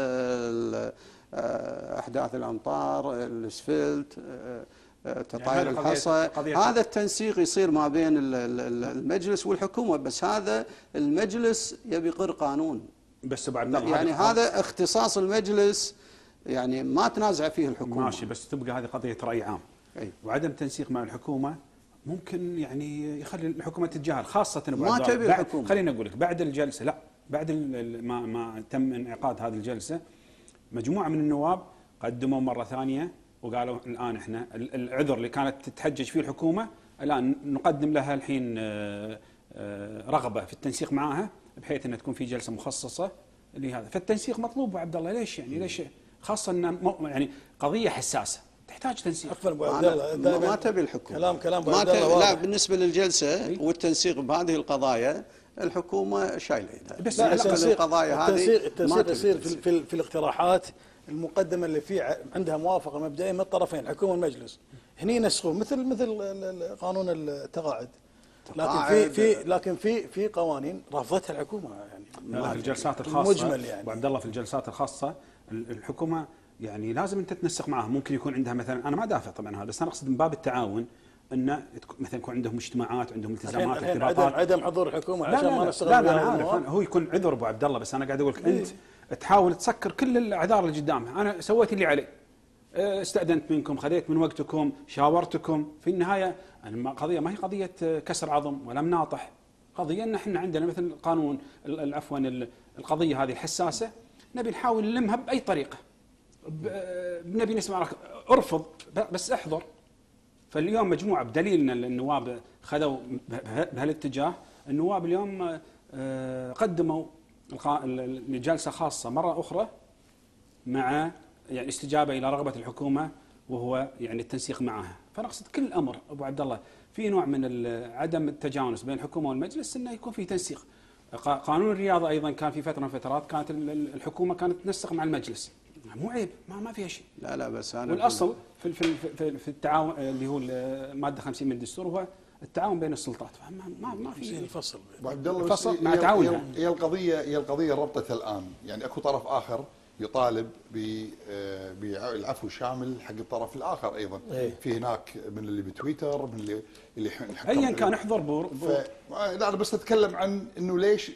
احداث الامطار، الاسفلت، تطاير يعني الحصى، هذا التنسيق يصير ما بين المجلس والحكومه، بس هذا المجلس يبي يقر قانون. بس ابو عبد الله يعني هذا اختصاص المجلس، يعني ما تنازع فيه الحكومه. ماشي، بس تبقى هذه قضيه راي عام. وعدم تنسيق مع الحكومه ممكن يعني يخلي الحكومه تتجاهل، خاصه ابو عبد الله ما تبي الحكومه. خليني اقول لك بعد الجلسه، لا بعد ما تم انعقاد هذه الجلسه، مجموعه من النواب قدموا مره ثانيه وقالوا الان احنا العذر اللي كانت تتحجج فيه الحكومه الان نقدم لها الحين رغبه في التنسيق معها، بحيث ان تكون في جلسه مخصصه لهذا. فالتنسيق مطلوب ابو عبد الله. ليش يعني ليش؟ خاصه ان يعني قضيه حساسه تحتاج تنسيق. ابو عبد الله ما تبي الحكومه كلام ابو عبد الله لا، بالنسبه للجلسه والتنسيق بهذه القضايا الحكومه شايله ايدها. بس القضايا هذه التنسيق يصير في الاقتراحات المقدمه اللي في عندها موافقه مبدئيه من الطرفين الحكومه والمجلس، هني ينسخون مثل قانون التقاعد. لكن في قوانين رفضتها الحكومه يعني في الجلسات الخاصه مجمل يعني. ابو عبد الله في الجلسات الخاصه الحكومه يعني لازم انت تنسق معها. ممكن يكون عندها مثلا، انا ما دافع طبعا هذا، بس انا اقصد من باب التعاون ان مثلا يكون عندهم اجتماعات، عندهم التزامات، ارتباطات. عدم حضور الحكومه عشان ما نشتغل. لا انا عارف، هو يكون عذر ابو عبد الله، بس انا قاعد اقول لك انت تحاول تسكر كل الاعذار اللي قدامها. انا سويت اللي علي، استأذنت منكم، خذيت من وقتكم، شاورتكم. في النهايه القضيه ما هي قضيه كسر عظم ولا مناطح، قضيه ان احنا عندنا مثل قانون عفوا القضيه هذه الحساسه نبي نحاول نلمها باي طريقه. نبي نسمع ارفض بس احضر. فاليوم مجموعه بدليل ان النواب خذوا بهالاتجاه، النواب اليوم قدموا لجلسه خاصه مره اخرى مع يعني استجابه الى رغبه الحكومه، وهو يعني التنسيق معها. فنقصد كل امر ابو عبد الله في نوع من عدم التجانس بين الحكومه والمجلس، انه يكون في تنسيق. قانون الرياضه ايضا كان في فتره من الفترات كانت الحكومه كانت تنسق مع المجلس، مو عيب، ما فيها شيء. لا بس انا والاصل في التعاون اللي هو الماده 50 من الدستور هو التعاون بين السلطات. ما في الفصل ابو عبد الله، الفصل مع تعاونها. هي القضيه ربطت الان، يعني اكو طرف اخر يطالب بالعفو الشامل حق الطرف الاخر ايضا. في هناك من اللي بتويتر، من اللي ايا كان احضر لا انا بس اتكلم عن انه ليش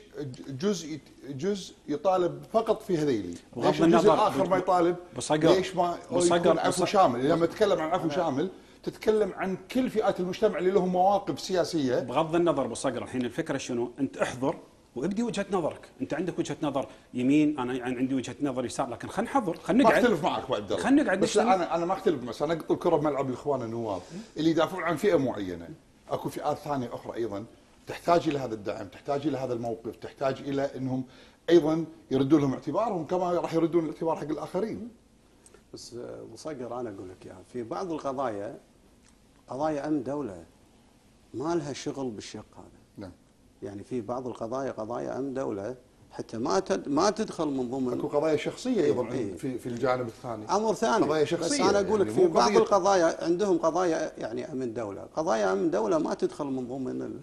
جزء يطالب فقط في هذيلي، ليش الجزء الاخر ما يطالب؟ ليش ما يكون عفو شامل؟ لما تتكلم عن عفو شامل تتكلم عن كل فئات المجتمع اللي لهم مواقف سياسيه. بغض النظر ابو صقر، الحين الفكره شنو؟ انت احضر وابدي وجهه نظرك. انت عندك وجهه نظر يمين، انا عندي وجهه نظر يسار، لكن خلينا نحضر، خلينا ما نقعد. اختلف معك ابو عبد الله، خلينا نقعد بس نجتمع. لا انا ما اختلف، بس انا اقط الكره بملعب الاخوان النواب اللي يدافعون عن فئه معينه. اكو فئات ثانيه اخرى ايضا تحتاج الى هذا الدعم، تحتاج الى هذا الموقف، تحتاج الى انهم ايضا يردون لهم اعتبارهم كما راح يردون الاعتبار حق الاخرين. بس مصقر انا اقول لك اياها، في بعض القضايا قضايا امن دوله ما لها شغل بالشق هذا. نعم. يعني في بعض القضايا قضايا امن دوله حتى ما تدخل من ضمن. اكو قضايا شخصيه ايضا إيه. في الجانب الثاني. امر ثاني. قضايا شخصيه. بس انا اقول لك يعني في مو بعض قضية- القضايا عندهم قضايا يعني امن دوله، قضايا امن دوله ما تدخل من ضمن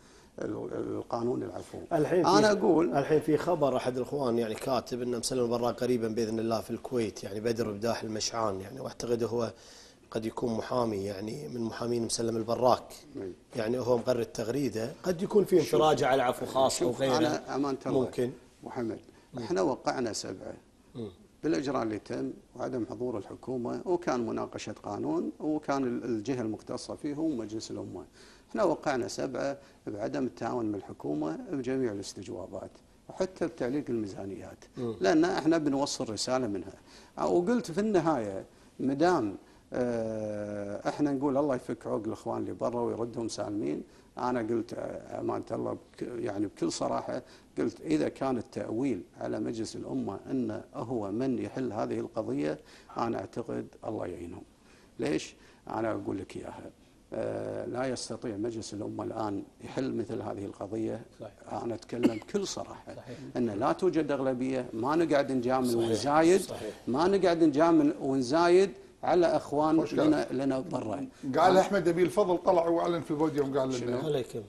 القانون العفو. انا اقول الحين في خبر احد الاخوان يعني كاتب انه مسلم البراق قريبا باذن الله في الكويت، يعني بدر بداح المشعان، يعني واعتقد هو قد يكون محامي يعني من محامين مسلم البراق، يعني هو مقرر تغريده، قد يكون في انفراجه على عفو خاص او غيره. انا امانه الله ممكن محمد، احنا وقعنا 7 بالاجراء اللي تم وعدم حضور الحكومه، وكان مناقشه قانون، وكان الجهه المختصه فيه هو مجلس الامه. احنا وقعنا 7 بعدم التعاون من الحكومه بجميع الاستجوابات وحتى بتعليق الميزانيات، لان احنا بنوصل رساله منها. وقلت في النهايه مدام احنا نقول الله يفك عوق الاخوان اللي برا ويردهم سالمين، انا قلت امانه الله يعني بكل صراحه، قلت اذا كان التاويل على مجلس الامه انه هو من يحل هذه القضيه، انا اعتقد الله يعينهم. ليش؟ انا اقول لك اياها. لا يستطيع مجلس الأمة الآن يحل مثل هذه القضية. صحيح. أنا أتكلم بكل صراحة. صحيح. أن لا توجد أغلبية، ما نقعد نجامل ونزايد. صحيح. ما نقعد نجامل ونزايد على أخوان لنا برا. قال أحمد نبيل الفضل طلع واعلن في البوديوم قال لنا خليك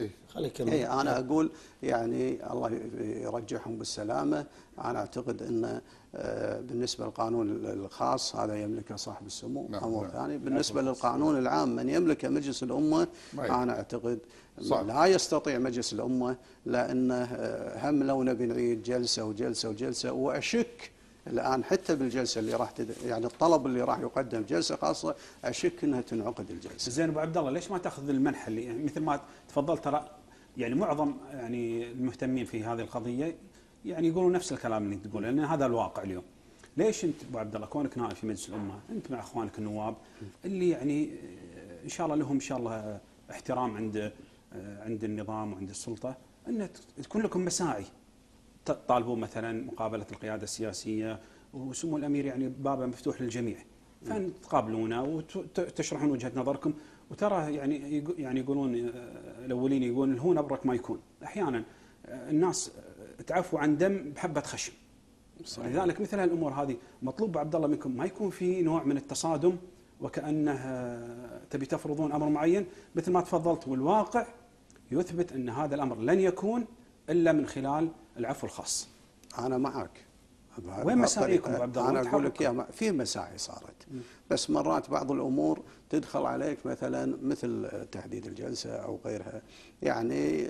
أنا أقول يعني الله يرجعهم بالسلامة. أنا أعتقد أن بالنسبة للقانون الخاص هذا يملكه صاحب السمو. أمر ثاني بالنسبة للقانون العام من يملكه مجلس الأمة، أنا أعتقد لا يستطيع مجلس الأمة، لأنه هم لو نبي نعيد جلسة وجلسة وجلسة، وأشك الآن حتى بالجلسة اللي راح يعني الطلب اللي راح يقدم جلسة خاصة، أشك أنها تنعقد الجلسة. زين أبو عبد الله، ليش ما تأخذ المنحة اللي يعني مثل ما تفضلت؟ ترى يعني معظم يعني المهتمين في هذه القضية يعني يقولوا نفس الكلام اللي تقول، لأن هذا الواقع اليوم. ليش أنت أبو عبد الله كونك نائب في مجلس الأمة، أنت مع إخوانك النواب اللي يعني إن شاء الله لهم إن شاء الله احترام عند النظام وعند السلطة، أن تكون لكم مساعي تطالبون مثلا مقابلة القيادة السياسية، وسمو الأمير يعني بابه مفتوح للجميع، فأن تقابلونا وتشرحون وجهة نظركم. وترى يعني يقولون الأولين يقولون الهون أبرك ما يكون، أحيانا الناس تعفو عن دم بحبة خشم. لذلك مثل هالأمور هذه مطلوب عبد الله منكم ما يكون في نوع من التصادم وكأنه تبي تفرضون أمر معين، مثل ما تفضلت، والواقع يثبت أن هذا الأمر لن يكون إلا من خلال العفو الخاص. أنا معك. وين مساعيكم عبد الله؟ أنا أقول لك في مساعي صارت، بس مرات بعض الأمور تدخل عليك مثلا مثل تحديد الجلسة أو غيرها. يعني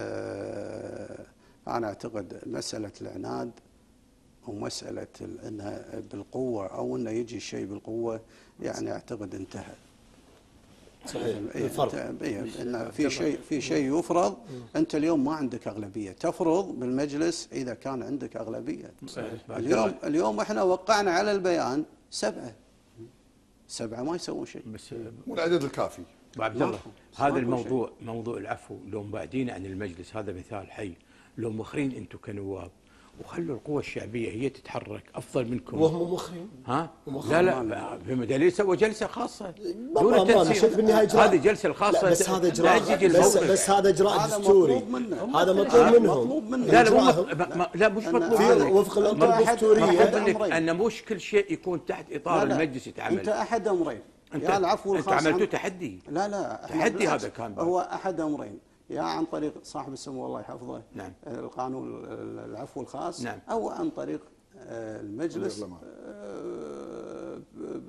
أنا أعتقد مسألة العناد ومسألة أنها بالقوة أو أنه يجي الشيء بالقوة، يعني أعتقد انتهى. صحيح. إن في شيء يفرض. أنت اليوم ما عندك أغلبية، تفرض بالمجلس إذا كان عندك أغلبية. اليوم إحنا وقعنا على البيان 7 ما يسوون شيء. مو العدد الكافي. عبد الله، هذا الموضوع موضوع العفو لو مبعدين عن المجلس، هذا مثال حي. لو مخرين انتم كنواب وخلوا القوى الشعبيه هي تتحرك افضل منكم. وهم مخرين؟ لا في مدلي سوى جلسه خاصه دون التنسيق. بالنهايه هذه الجلسه الخاصه. بس هذا اجراء بس هذا اجراء دستوري. هذا مطلوب منه. لا مش مطلوب وفق الانظمه الدستوريه ان مش كل شيء يكون تحت اطار المجلس يتعامل. انت احد امرين، يا العفو الخاص. انت عملتوا تحدي. لا تحدي هذا كان هو احد امرين، يا عن طريق صاحب السمو الله يحفظه. نعم. القانون العفو الخاص. نعم. او عن طريق المجلس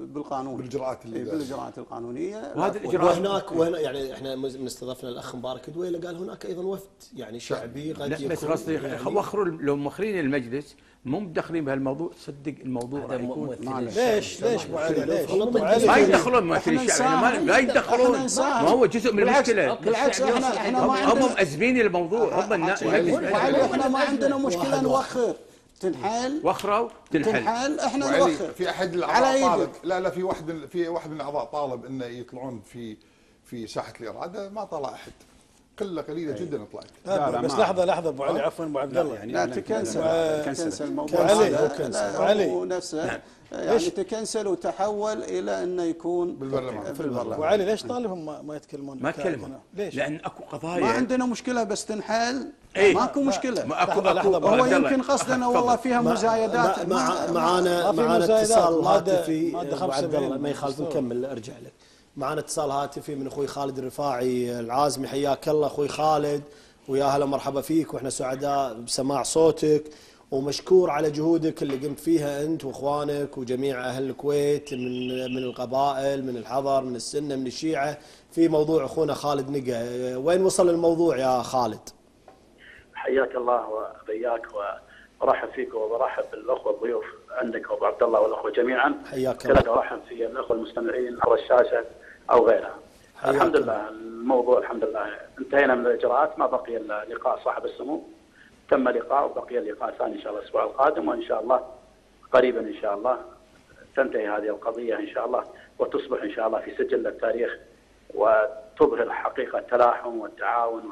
بالقانون، بالاجراءات اللي بالاجراءات القانونيه. وهذه الاجراءات وهنا يعني احنا من استضفنا الاخ مبارك دويله قال هناك ايضا وفد يعني شعبي قد يكون. بس قصدي وخروا لو مخرين المجلس مو مدخلين بهالموضوع، صدق الموضوع راح يكون ليش ابو علي ليش؟ ما يدخلون ممثلين الشعب، لا يدخلون، ما هو جزء من المشكله. بالعكس احنا ما هم مأزمين الموضوع، هم احنا ما عندنا مشكله نوخر، تنحل وخروا تنحل احنا نوخر. في احد الاعضاء طالب، لا في واحد من الاعضاء طالب انه يطلعون في ساحه الاراده، ما طلع احد، قله قليله جدا طلعت. لا بس لحظه ابو علي، عفوا ابو عبد الله، لا تكنسل الموضوع علي نفسه يعني تكنسل وتحول الى انه يكون بالبرلمان. في البرلمان. ابو علي ليش طالبهم ما يتكلمون؟ ما يتكلمون ليش؟ لان اكو قضايا ما عندنا مشكله بس تنحل. ماكو مشكله. لحظة هو يمكن قصدنا والله فيها مزايدات. معانا اتصال هاتفي ابو عبد الله، ما يخالف نكمل ارجع لك. معنا اتصال هاتفي من اخوي خالد الرفاعي العازمي، حياك الله اخوي خالد، ويا هلا مرحبا فيك، واحنا سعداء بسماع صوتك، ومشكور على جهودك اللي قمت فيها انت واخوانك وجميع اهل الكويت من القبائل، من الحضر، من السنه، من الشيعه، في موضوع اخونا خالد نقا. وين وصل الموضوع يا خالد؟ حياك الله وبياك، وارحب فيك وبرحب بالاخوه الضيوف عندك ابو عبد الله والاخوه جميعا. حياك الله. كذلك ارحب في الاخوه المستمعين عبر الشاشه او غيرها. الحمد لله الموضوع الحمد لله انتهينا من الاجراءات، ما بقي الا لقاء صاحب السمو، تم لقاء وبقي اللقاء الثاني ان شاء الله الاسبوع القادم، وان شاء الله قريبا ان شاء الله تنتهي هذه القضيه ان شاء الله، وتصبح ان شاء الله في سجل التاريخ، وتظهر حقيقه التلاحم والتعاون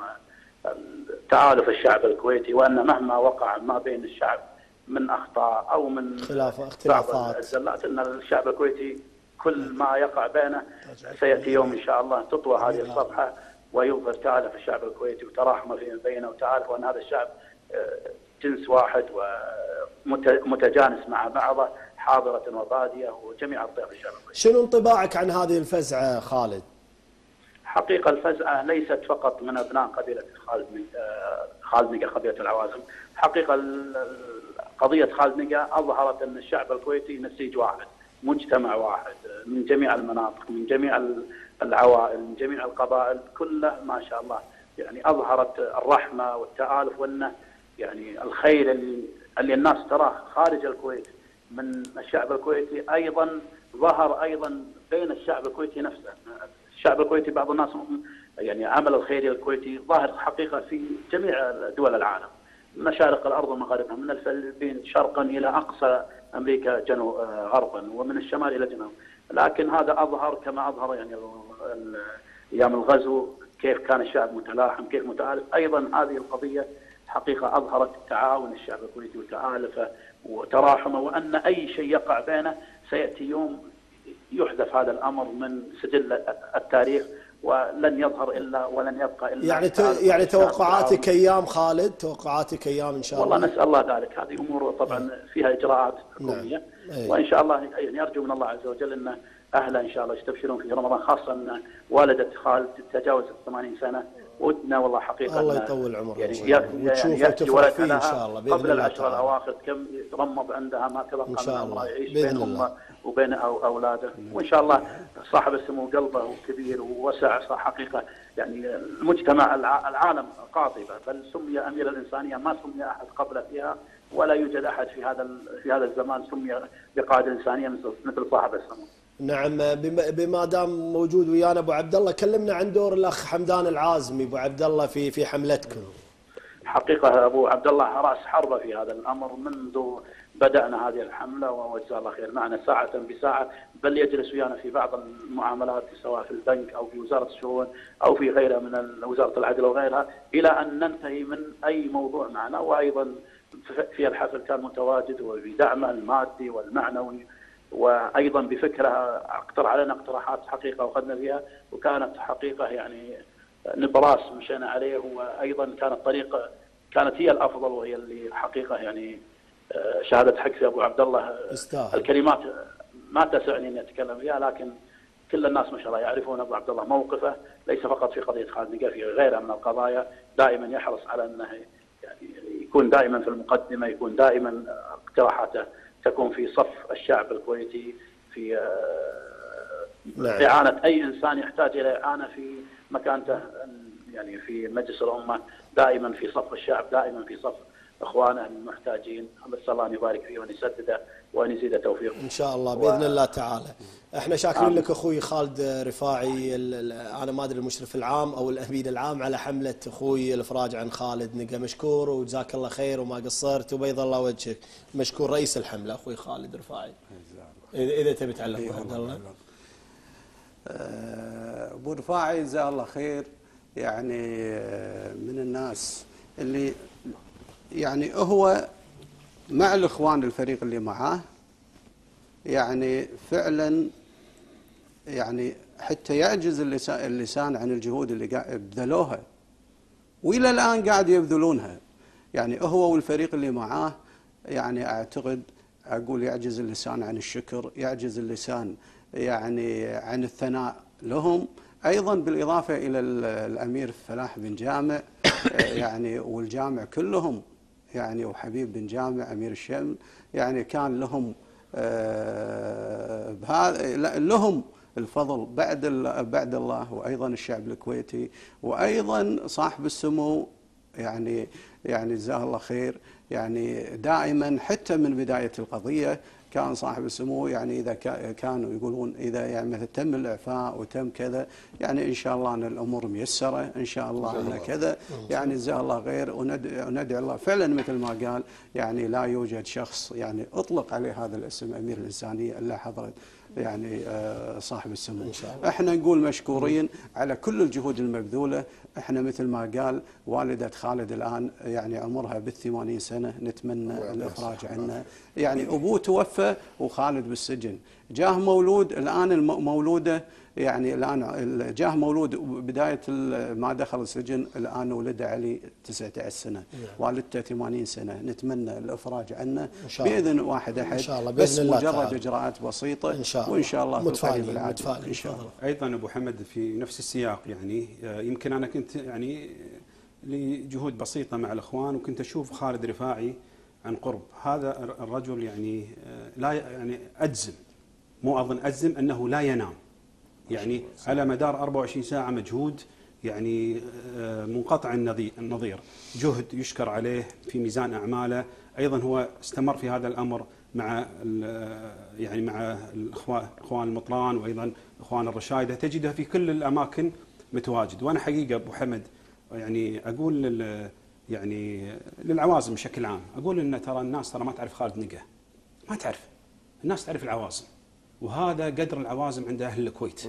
وتآلف الشعب الكويتي، وان مهما وقع ما بين الشعب من اخطاء او من اختلافات الزلات، ان الشعب الكويتي كل ما يقع بينه سياتي يوم ان شاء الله تطوى هذه الصفحه ويظهر تآلف الشعب الكويتي وتراحمه فيما بينه، وتعرف ان هذا الشعب جنس واحد ومتجانس مع بعضه، حاضرة وبادية، وجميع الطيف الشعب الكويتي. شنو انطباعك عن هذه الفزعة خالد؟ حقيقة الفزعة ليست فقط من أبناء قبيلة خالد نقا قبيلة العوازم، حقيقة قضية خالد نقا أظهرت أن الشعب الكويتي نسيج واحد، مجتمع واحد، من جميع المناطق، من جميع العوائل، من جميع القبائل، كله ما شاء الله يعني أظهرت الرحمة والتآلف، وأنه يعني الخير اللي الناس تراه خارج الكويت من الشعب الكويتي أيضا ظهر أيضا بين الشعب الكويتي نفسه. الشعب الكويتي بعض الناس يعني عمل الخيري الكويتي ظاهر حقيقة في جميع دول العالم، مشارق الأرض ومغاربها، من الفلبين شرقا إلى أقصى أمريكا جنوب غربا، ومن الشمال إلى جنوب، لكن هذا أظهر كما أظهر يعني أيام الغزو كيف كان الشعب متلاحم، كيف متآلف. أيضا هذه القضية حقيقة أظهرت تعاون الشعب الكويتي وتآلفه وتراحمه، وأن أي شيء يقع بينه سيأتي يوم يحذف هذا الأمر من سجل التاريخ، ولن يظهر إلا ولن يبقى إلا يعني توقعاتك أيام خالد، توقعاتك أيام إن شاء الله؟ والله نسأل الله ذلك، هذه أمور طبعا فيها إجراءات حكومية، وإن شاء الله يعني أرجو من الله عز وجل أن أهلا إن شاء الله يستبشرون في رمضان، خاصة أن والدة خالد تتجاوز 80 سنة، ودنا والله حقيقة الله يطول عمرها يعني وتشوفه وتفرح فيه إن شاء الله قبل العشر الأواخر كم يترمض عندها ما تبقى إن شاء الله يعيش بين أمه وبين أولاده، وإن شاء الله صاحب السمو قلبه كبير ووسع حقيقة، يعني المجتمع العالم قاطبة، بل سمي أمير الإنسانية، ما سمي أحد قبله فيها، ولا يوجد أحد في هذا الزمان سمي بقائد الإنسانية مثل صاحب السمو. نعم، بما دام موجود ويانا ابو عبد الله، كلمنا عن دور الاخ حمدان العازمي ابو عبد الله في حملتكم. حقيقه ابو عبد الله راس حربه في هذا الامر منذ بدانا هذه الحمله، وجزاه الله خير معنا ساعه بساعه، بل يجلس ويانا في بعض المعاملات سواء في البنك او في وزاره الشؤون او في غيرها من وزاره العدل وغيرها، الى ان ننتهي من اي موضوع معنا. وايضا في الحفل كان متواجد وبدعمه المادي والمعنوي، وايضا بفكره اقترح علينا اقتراحات حقيقه وخذنا فيها، وكانت حقيقه يعني نبراس مشينا عليه، وايضا كانت طريقه كانت هي الافضل، وهي اللي حقيقه يعني شهاده حق في ابو عبد الله. الكلمات ما تسعني اني اتكلم فيها، لكن كل الناس ما شاء الله يعرفون ابو عبد الله موقفه، ليس فقط في قضيه خالد نقا، في غيرها من القضايا دائما يحرص على انه يعني يكون دائما في المقدمه، يكون دائما اقتراحاته تكون في صف الشعب الكويتي، في نعم. إعانة أي إنسان يحتاج إلى إعانة في مكانته، يعني في مجلس الأمة دائما في صف الشعب، دائما في صف إخوانه المحتاجين. بس الله أن يبارك فيه وأن يسدده وأن يزيد توفيقه ان شاء الله باذن الله تعالى. احنا شاكرين لك اخوي خالد رفاعي، انا ما ادري المشرف العام او الامين العام على حمله اخوي الافراج عن خالد نقا. مشكور وجزاك الله خير وما قصرت وبيض الله وجهك. مشكور رئيس الحمله اخوي خالد رفاعي. اذا تبي تعلق ابو عبد الله. ابو رفاعي جزاه الله خير، يعني من الناس اللي يعني هو مع الاخوان الفريق اللي معاه، يعني فعلا يعني حتى يعجز اللسان عن الجهود اللي بذلوها والى الان قاعد يبذلونها. يعني هو والفريق اللي معاه، يعني اعتقد اقول يعجز اللسان عن الشكر، يعجز اللسان يعني عن الثناء لهم، ايضا بالاضافه الى الامير فلاح بن جامع يعني والجامع كلهم، يعني وحبيب بن جامع امير الشمل، يعني كان لهم الفضل بعد الله، وايضا الشعب الكويتي، وايضا صاحب السمو يعني جزاه الله خير، يعني دائما حتى من بدايه القضيه كان صاحب السمو يعني اذا كانوا يقولون اذا يعني مثلا تم الاعفاء وتم كذا، يعني ان شاء الله ان الامور ميسره، ان شاء الله ان كذا، يعني جزاه الله خير. وندعي الله فعلا مثل ما قال، يعني لا يوجد شخص يعني اطلق عليه هذا الاسم امير الانسانيه الا حضره يعني صاحب السمو. احنا نقول مشكورين على كل الجهود المبذوله. احنا مثل ما قال والده خالد الان يعني عمرها بال80 سنه، نتمنى الافراج عنه. يعني ابوه توفى وخالد بالسجن، جاه مولود الان مولوده، يعني الان جاه مولود بدايه ما دخل السجن، الان ولده علي 19 سنه، والدته 80 سنه. نتمنى الافراج عنه باذن واحد احد، ان شاء الله، بس مجرد اجراءات بسيطه ان شاء الله، وان شاء الله في القريب العاجل ان شاء الله. ايضا ابو حمد في نفس السياق، يعني يمكن انا كنت يعني لجهود بسيطه مع الاخوان، وكنت اشوف خالد رفاعي عن قرب. هذا الرجل يعني لا يعني اجزم، مو اظن اجزم انه لا ينام، يعني على مدار 24 ساعه مجهود يعني منقطع النظير، جهد يشكر عليه في ميزان اعماله. ايضا هو استمر في هذا الامر مع يعني مع اخوان المطران وايضا اخوان الرشايده، تجده في كل الاماكن متواجد. وانا حقيقه ابو حمد يعني اقول يعني للعوازم بشكل عام، اقول ان ترى الناس ما تعرف خالد نقا، ما تعرف، الناس تعرف العوازم، وهذا قدر العوازم عند اهل الكويت.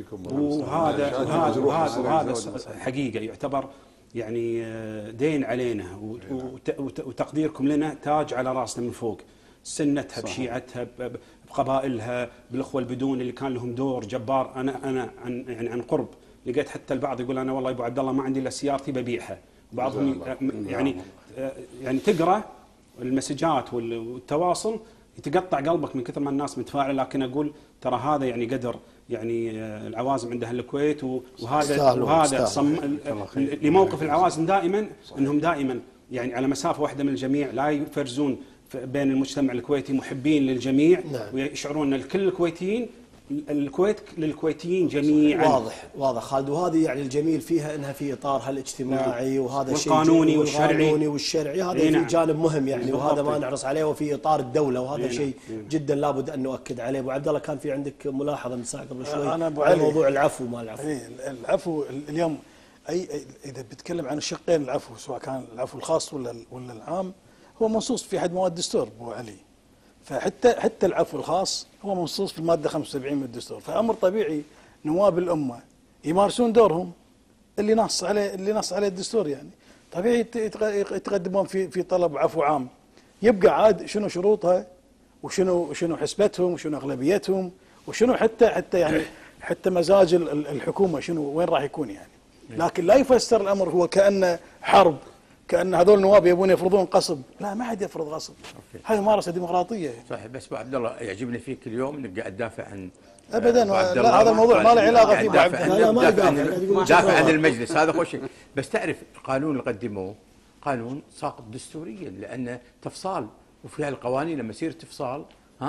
وهذا حقيقه يعتبر يعني دين علينا، وتقديركم لنا تاج على راسنا من فوق. سنتها بشيعتها بقبائلها بالاخوه البدون اللي كان لهم دور جبار. انا عن قرب لقيت حتى البعض يقول انا والله ابو عبد الله ما عندي الا سيارتي ببيعها، وبعضهم يعني تقرا المسجات والتواصل يتقطع قلبك من كثر ما الناس متفاعله. لكن اقول ترى هذا يعني قدر يعني العوازم عند اهل الكويت، وهذا لموقف العوازم دائما انهم دائما يعني على مسافه واحده من الجميع، لا يفرزون بين المجتمع الكويتي، محبين للجميع. نعم. ويشعرون ان الكل الكويتيين، الكويت للكويتيين جميعا. واضح خالد. وهذه يعني الجميل فيها انها في اطارها الاجتماعي، وهذا الشيء والقانوني والشرعي هذا في جانب مهم يعني، وهذا ما نعرص عليه، وفي اطار الدوله، وهذا شيء جدا لابد ان نؤكد عليه. ابو عبد الله كان في عندك ملاحظه من ساعه قبل شوي على موضوع العفو ما العفو. العفو اليوم اذا بتكلم عن الشقين العفو، سواء كان العفو الخاص ولا العام، هو منصوص في احد مواد الدستور ابو علي. فحتى العفو الخاص هو منصوص في الماده 75 من الدستور. فامر طبيعي نواب الامه يمارسون دورهم اللي نص عليه الدستور. يعني طبيعي يتقدمون في طلب عفو عام. يبقى عاد شنو شروطها، وشنو حسبتهم، وشنو اغلبيتهم، وشنو حتى مزاج الحكومه شنو وين راح يكون يعني. لكن لا يفسر الامر هو كانه حرب، كأن هذول النواب يبون يفرضون قصب. لا، ما حد يفرض غصب، هذه ممارسة ديمقراطية. صحيح. بس ابو عبد الله يعجبني فيك اليوم انك قاعد تدافع عن ابدا. لا، هذا الموضوع ما له علاقة فيه. دافع عن المجلس، هذا خوش شيء. بس تعرف القانون اللي قدموه قانون ساقط دستوريا، لانه تفصال، وفي القوانين لما يصير تفصال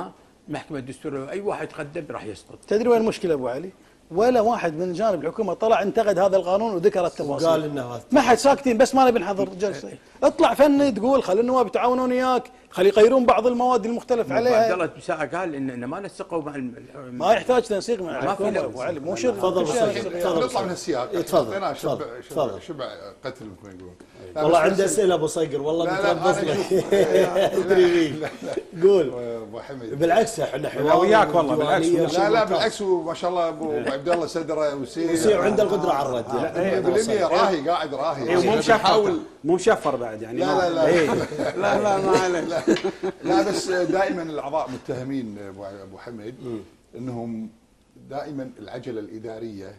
المحكمه الدستوريه اي واحد يقدم راح يسقط. تدري وين المشكله ابو علي؟ ولا واحد من جانب الحكومه طلع انتقد هذا القانون وذكر التفاصيل. وقال انه ما حد ساكتين، بس ما نبي نحضر جلسه. اطلع فني تقول خلي النواب يتعاونون وياك، خلي يغيرون بعض المواد المختلف عليها. عبد الله بساعه قال ان ما نسقوا مع ما يحتاج تنسيق مع الحكومه ابو علي، مو شرط. تفضل نطلع من السياق. تفضل شبع قتل مثل ما يقولون. والله عندي اسئله ابو صقر والله متربص لك. ادري قول ابو حميد. بالعكس احنا لا وياك والله بالعكس. لا بالعكس، وما شاء الله ابو عبد الله صدره وسيع وعنده القدره على الرد. بالمية راهي قاعد راهي. مو مشفر، مو مشفر بعد يعني. لا لا ما عليه. لا بس دائما الاعضاء متهمين ابو حميد انهم دائما العجله الاداريه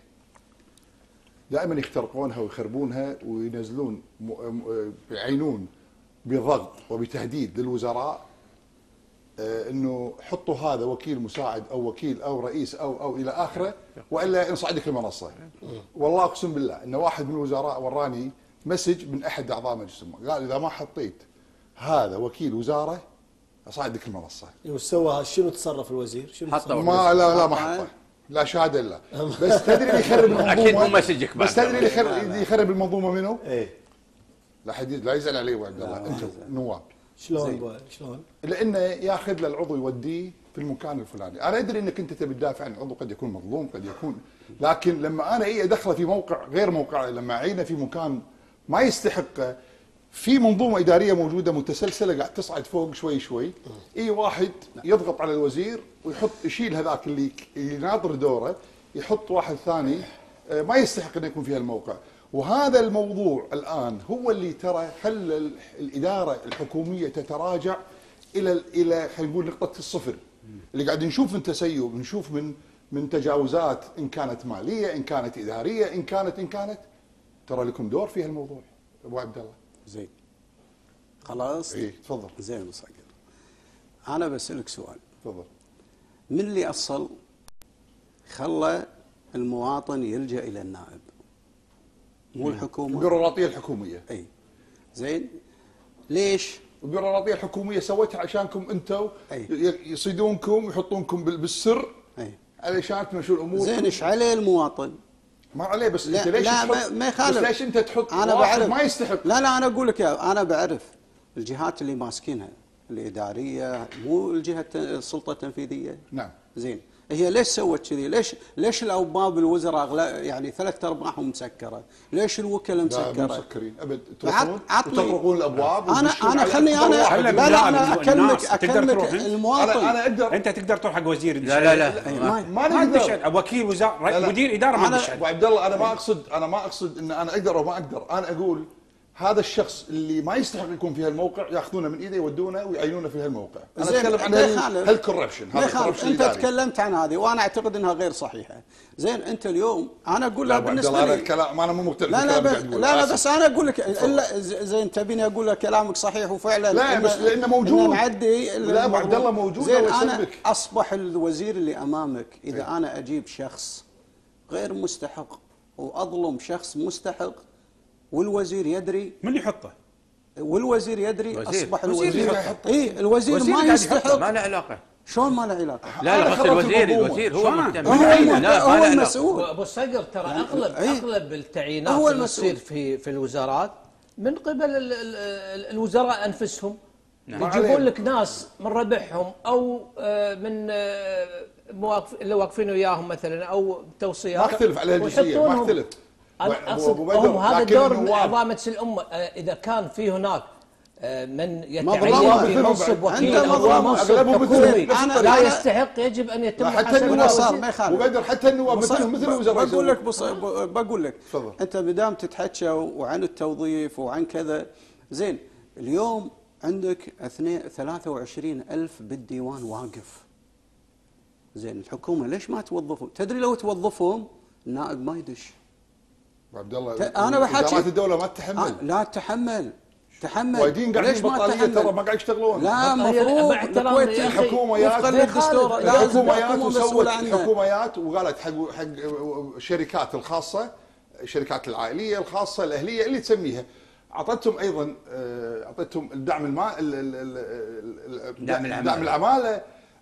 دائما يخترقونها ويخربونها وينزلون يعينون بضغط وبتهديد للوزراء انه حطوا هذا وكيل مساعد او وكيل او رئيس او الى اخره والا نصعدك المنصه. والله اقسم بالله ان واحد من الوزراء وراني مسج من احد اعضاء مجلس الامه قال اذا ما حطيت هذا وكيل وزاره اصعدك المنصه. وش سوى؟ شنو تصرف الوزير؟ شنو حطه ما ما حطه، لا شهاده الا. بس تدري اللي يخرب المنظومه اكيد مو مسجك. بس تدري اللي يخرب المنظومه منو؟ ايه لا يزعل علي ابو عبد الله، انتم نواب. شلون؟ لانه ياخذ له العضو يوديه في المكان الفلاني. انا ادري انك انت تبي تدافع عن العضو، قد يكون مظلوم قد يكون، لكن لما انا ادخله في موقع غير موقعه، لما اعينه في مكان ما يستحقه، في منظومه اداريه موجوده متسلسله قاعد تصعد فوق شوي شوي، اي واحد يضغط على الوزير ويحط يشيل هذاك اللي يناظر دوره، يحط واحد ثاني ما يستحق انه يكون في هالموقع. وهذا الموضوع الان هو اللي ترى خلى الاداره الحكوميه تتراجع الى خلينا نقول نقطه الصفر. اللي قاعد نشوف من تسيب، نشوف من تجاوزات ان كانت ماليه، ان كانت اداريه، ان كانت ترى لكم دور في هالموضوع ابو عبد الله. زين خلاص. اي تفضل. زين مصقر، انا بسالك سؤال. تفضل. من اللي اصل خلى المواطن يلجا الى النائب؟ مو الحكومه؟ البيروقراطيه الحكوميه. اي زين. ليش؟ البيروقراطيه الحكوميه سويتها عشانكم انتم، يصيدونكم ويحطونكم بالسر علشان تمشوا الامور. زين ايش عليه المواطن؟ ما عليه، بس انت ليش ما يخالف. بس ليش انت تحط أنا واحد بعرف. ما يستحق؟ لا انا اقول لك انا بعرف الجهات اللي ماسكينها الاداريه، مو الجهه السلطه التنفيذيه. نعم. زين، هي ليش سوت كذي؟ ليش الابواب الوزراء يعني 3/4 مسكره؟ ليش الوكلاء مسكره؟ لا مو مسكرين ابد، تطرقون الابواب. انا خلني انا اكلمك المواطن. انا اقدر، انت تقدر تروح حق وزير. لا ما نقدر. وكيل وزاره مدير اداره ما تشهد. ابو عبد الله انا ما اقصد ان انا اقدر او ما اقدر، انا اقول هذا الشخص اللي ما يستحق يكون في هالموقع ياخذونه من ايده يودونه ويعينونه في هالموقع. انا اتكلم عن هالكوربشن. هذا الكوربشن انت تكلمت عن هذه وانا اعتقد انها غير صحيحه. زين انت اليوم انا اقول لك بالنسبه لي الكلام انا مو مقتنع لا بس انا اقول لك الا زين تبيني اقول لك كلامك صحيح وفعلا. لا بس لانه موجود. معدي. لا ابو عبد الله موجود. زين انا اصبح الوزير اللي امامك اذا انا اجيب شخص غير مستحق واظلم شخص مستحق والوزير يدري من يحطه؟ والوزير يدري اصبح الوزير الوزير ما يستحق. ما له علاقه. شلون ما له علاقه؟ لا قصد الوزير هو مهتم. هو المسؤول. ابو صقر ترى اغلب التعيينات اللي تصير في الوزارات من قبل الوزراء انفسهم. يجيبون لك ناس من ربحهم او من اللي واقفين وياهم مثلا او توصيات. ما اختلف على الجزئيه، ما اختلف. اقصد هم هذا الدور من اعضاء مجلس الامه. اذا كان في هناك من يتعين في منصب وكيل او منصب حكومي لا يستحق يجب ان يتم محاسبته. وبدر حتى النواب مثل الوزراء. بقول لك انت بدام تتحكى وعن التوظيف وعن كذا. زين اليوم عندك 23,000 بالديوان واقف. زين الحكومه ليش ما توظفهم؟ تدري لو توظفهم النائب ما يدش. عبد الله انا بحكي وزارات الدوله ما تتحمل. لا تحمل وايدين قاعدين بطاليه ترى ما قاعد يشتغلون. لا المفروض الكويت الحكوميات الدستور الحكوميات وسوت حكوميات وقالت حق الشركات الخاصه، الشركات العائليه الخاصه الاهليه اللي تسميها، اعطتهم ايضا اعطتهم الدعم دعم العماله،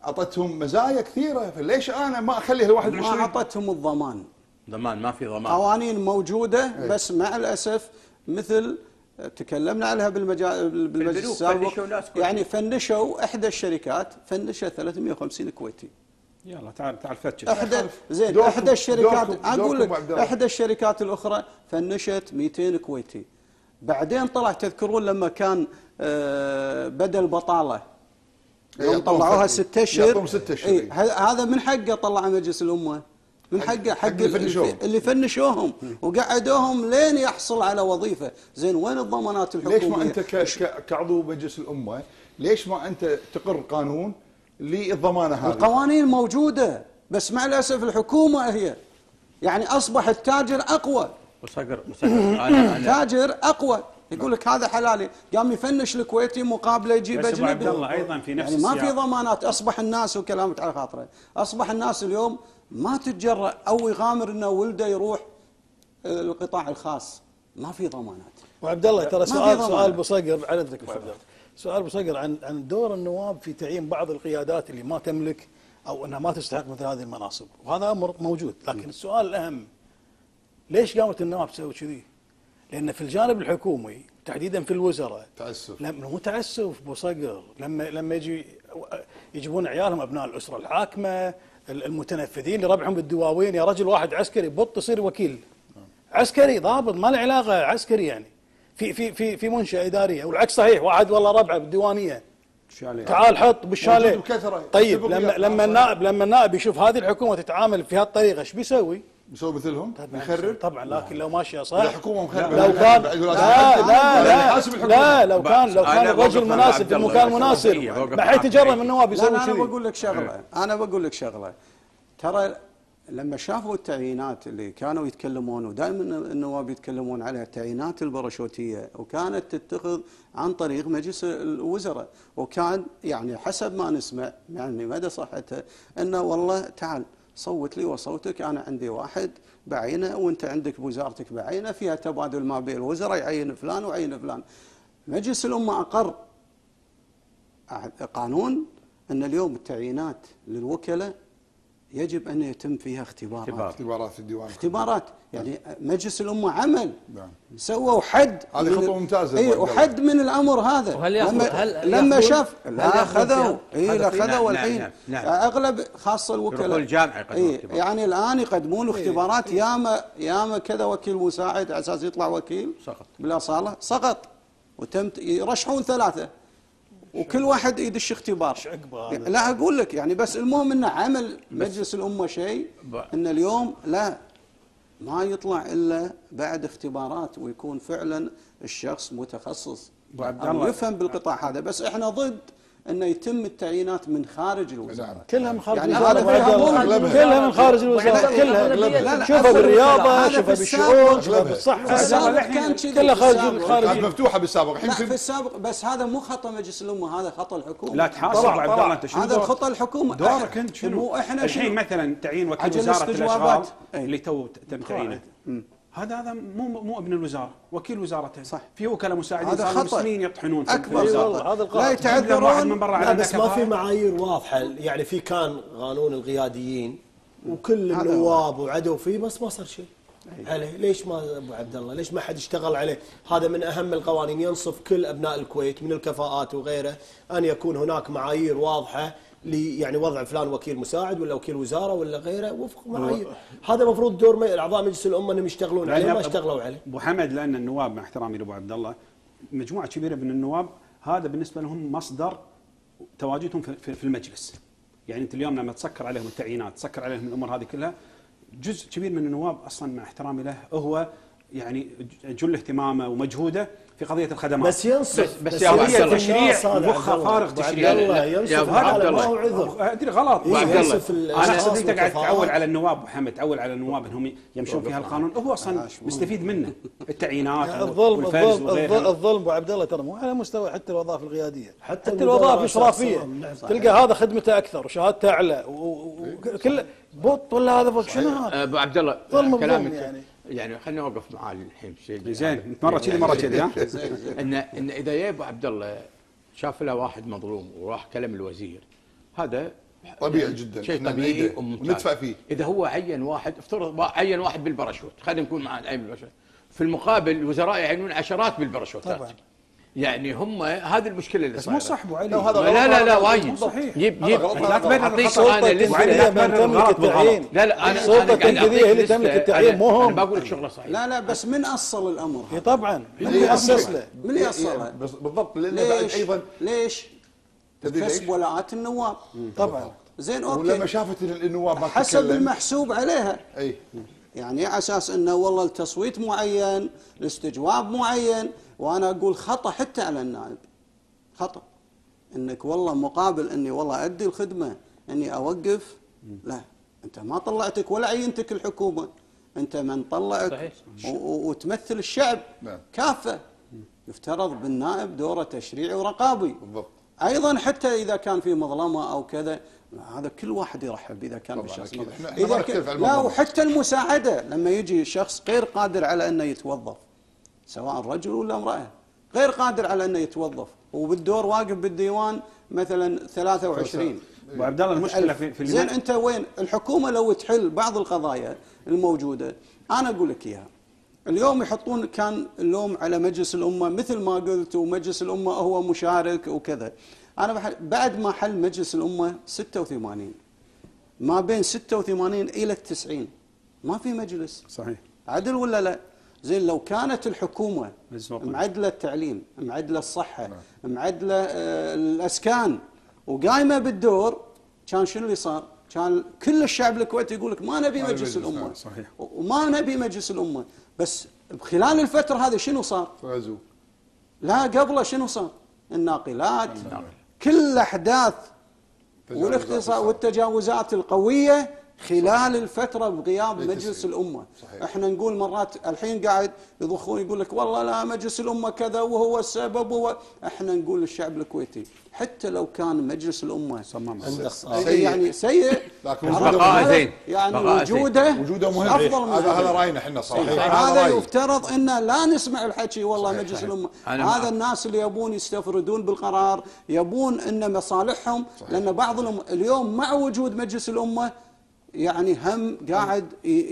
اعطتهم مزايا كثيره، فليش انا ما اخلي ال 21 ما اعطتهم الضمان. ضمان ما في ضمان. قوانين موجوده بس مع الاسف مثل تكلمنا عليها بالمجلس السابق، يعني فنشوا احدى الشركات فنشت 350 كويتي. يلا تعال فتش. احدى الشركات اقول لك احدى الشركات الاخرى فنشت 200 كويتي. بعدين طلع تذكرون لما كان بدل بطاله يوم طلعوها 6 اشهر، يعطون 6 اشهر. هذا من حقه طلع مجلس الامه، من حقه حق اللي فنشوهم وقعدوهم لين يحصل على وظيفه. زين وين الضمانات الحكوميه؟ ليش ما انت كعضو مجلس الامه ليش ما انت تقر قانون للضمانه هذه؟ القوانين موجوده بس مع الاسف الحكومه هي يعني اصبح التاجر اقوى. وصقر أنا تاجر اقوى يقول لك هذا حلالي، قام يفنش الكويتي مقابله يجيب اجنبي. عبد الله ايضا في نفس يعني ما في ضمانات. اصبح الناس وكلامك على خاطره، اصبح الناس اليوم ما تتجرأ او يغامر انه ولده يروح القطاع الخاص، ما في ضمانات. وعبد الله ترى سؤال بصقر على اذنك ابو عبد الله، سؤال بصقر عن دور النواب في تعيين بعض القيادات اللي ما تملك او انها ما تستحق مثل هذه المناصب، وهذا امر موجود، لكن السؤال الاهم ليش قامت النواب تسوي كذي؟ لان في الجانب الحكومي تحديدا في الوزراء تعسف، مو تعسف بصقر، لما يجيبون عيالهم ابناء الاسره الحاكمه المتنفذين اللي ربعهم بالدواوين، يا رجل واحد عسكري بط يصير وكيل عسكري ضابط ما له علاقه عسكري يعني في منشاه اداريه، والعكس صحيح، واحد والله ربعه بالديوانيه تعال حط بالشاليه. طيب لما النائب يشوف هذه الحكومه تتعامل في هالطريقه ايش بيسوي؟ بيسوي مثلهم؟ يخرب؟ طبعا، لكن لو ماشيه صح الحكومه مخربه. لو كان لو كان الرجل مناسب في المكان مناسب ما حيتجرم النواب يسوي كذي. انا بقول لك شغله ترى لما شافوا التعيينات اللي كانوا يتكلمون ودائما النواب يتكلمون عليها، التعيينات الباراشوتيه، وكانت تتخذ عن طريق مجلس الوزراء، وكان يعني حسب ما نسمع يعني مدى صحتها انه والله تعال صوت لي وصوتك، انا عندي واحد بعينه وانت عندك بوزارتك بعينه، فيها تبادل ما بين الوزراء، يعين فلان ويعين فلان. مجلس الامه اقر قانون ان اليوم التعيينات للوكلاء يجب ان يتم فيها اختبارات في الديوان، اختبارات. يعني مجلس الامه عمل سووا حد، هذه خطوه ممتازه. اي وحد من الامر هذا. لما شاف لا اخذوا والحين اغلب خاصه الوكلاء الجامعه يعني الان يقدمون اختبارات. ياما كذا وكيل مساعد على اساس يطلع وكيل سقط بالاصاله سقط، وتم يرشحون 3 وكل واحد يدش اختبار. لا اقول لك يعني بس المهم انه عمل مجلس الامه شيء ان اليوم لا ما يطلع الا بعد اختبارات ويكون فعلا الشخص متخصص يفهم بالقطاع هذا. بس احنا ضد انه يتم التعيينات من خارج الوزاره. كلها من خارج يعني الوزاره، كلها من خارج الوزاره، كلها شوفها بالرياضه، شوفها بالشؤون، شوفها بالصحه. في السابق كان كلها خارج مفتوحه بالسابق. الحين في السابق بس هذا مو خطا مجلس الامه، هذا خطا الحكومه. لا تحاسب عبد الله انت شنو هذا خطا الحكومه. دورك انت شنو؟ مو احنا الحين مثلا تعيين وكيل وزاره الاشغال اللي تو تم تعيينه، هذا مو ابن الوزاره، وكيل وزارته. صح. في وكلاء مساعدين صاروا سنين يطحنون في الوزاره. هذا لا يتعذرون من برا على بس ما في معايير واضحه. يعني في كان قانون القياديين وكل النواب وعدوا فيه بس ما صار شيء عليه. ليش ما ابو عبد الله ليش ما حد اشتغل عليه؟ هذا من اهم القوانين، ينصف كل ابناء الكويت من الكفاءات وغيره ان يكون هناك معايير واضحه يعني وضع فلان وكيل مساعد ولا وكيل وزاره ولا غيره وفق معايير. هذا مفروض دور اعضاء مجلس الامه انهم يشتغلون عليه، ما اشتغلوا عليه. ابو حمد لان النواب مع احترامي لابو عبد الله مجموعه كبيره من النواب، هذا بالنسبه لهم مصدر تواجدهم في المجلس. يعني انت اليوم لما تسكر عليهم التعيينات، تسكر عليهم الامور هذه كلها، جزء كبير من النواب اصلا مع احترامي له هو يعني جل اهتمامه ومجهوده في قضيه الخدمات. بس ينصف بس يا قضيه تشريع مخه فارغ تشريع. ينصف هذا ما هو عذر. ادري غلط. انا اقصد انت قاعد تعول على النواب ابو حمد، تعول على النواب انهم يمشون في هالقانون، هو اصلا مستفيد منه التعيينات الظلم ابو عبد الله ترى مو على مستوى حتى الوظائف القياديه، حتى الوظائف الاشرافيه تلقى هذا خدمته اكثر وشهادته اعلى وكل بط ولا هذا شنو هذا ابو عبد الله كلامك يعني خلينا نوقف معاه الحين شيء زين. مره كذي مره كذي ها ان اذا يا ابو عبد الله شاف له واحد مظلوم وراح كلم الوزير، هذا طبيعي جدا، شيء إحنا طبيعي نعيده وممتاز. وندفع فيه. اذا هو عين واحد، افترض عين واحد بالباراشوت، خلينا نكون معنا عين بالباراشوت، في المقابل الوزراء يعينون عشرات بالباراشوتات. طبعا. يعني هم هذه المشكله اللي بس مو صح ابو علي. لا وايد صحيح. جيب لا تبرر السلطه التنفيذيه من تملك التعيين. لا انا السلطه التنفيذيه هي اللي تملك التعيين، مو هم. انا بقول لك شغله صحيح. لا بس من اصل الامر؟ اي طبعا من اللي اسس له؟ من اللي اصلها؟ بالضبط. لانه بعد ايضا ليش؟ كسب ولاءات النواب. طبعا. زين اوكي. ولما شافت النواب ما حسب تتكلم المحسوب عليها. اي يعني على اساس انه والله التصويت معين، الاستجواب معين، وانا اقول خطا حتى على النائب. خطا انك والله مقابل اني والله ادي الخدمه اني اوقف. لا، انت ما طلعتك ولا عينتك الحكومه، انت من طلعك وتمثل الشعب كافه. يفترض بالنائب دوره تشريعي ورقابي. بالضبط. ايضا حتى اذا كان في مظلمه او كذا، هذا كل واحد يرحب اذا كان بالشخص. لا، وحتى المساعده لما يجي شخص غير قادر على انه يتوظف، سواء رجل ولا امراه، غير قادر على انه يتوظف وبالدور واقف بالديوان مثلا 23. ابو عبد الله المشكله في زين انت وين الحكومه لو تحل بعض القضايا الموجوده؟ انا اقول لك اياها. اليوم يحطون كان اللوم على مجلس الامه مثل ما قلت، ومجلس الامه هو مشارك وكذا. انا بعد ما حل مجلس الامه 86، ما بين 86 الى 90 ما في مجلس. صحيح. عدل ولا لا؟ زين لو كانت الحكومه معدله التعليم، معدله الصحه، معدله الاسكان، وقايمه بالدور، كان شنو اللي صار؟ كان كل الشعب الكويتي يقول لك ما نبي مجلس الامه. صحيح. وما نبي مجلس الامه. بس خلال الفتره هذه شنو صار؟ غزو. لا قبله شنو صار؟ الناقلات، كل الاحداث والاختصاص والتجاوزات القويه خلال الفتره بغياب مجلس الامه. صحيح. احنا نقول مرات الحين قاعد يضخون يقول لك والله لا مجلس الامه كذا وهو السبب احنا نقول للشعب الكويتي حتى لو كان مجلس الامه يعني سيء، لكن بقاء زين، يعني وجوده مهم. افضل. هذا راينا احنا صراحه. هذا يفترض ان لا نسمع الحكي والله صحيح. مجلس الامه هذا الناس اللي يبون يستفردون بالقرار، يبون ان مصالحهم صحيح. لان بعضهم اليوم مع وجود مجلس الامه يعني هم قاعد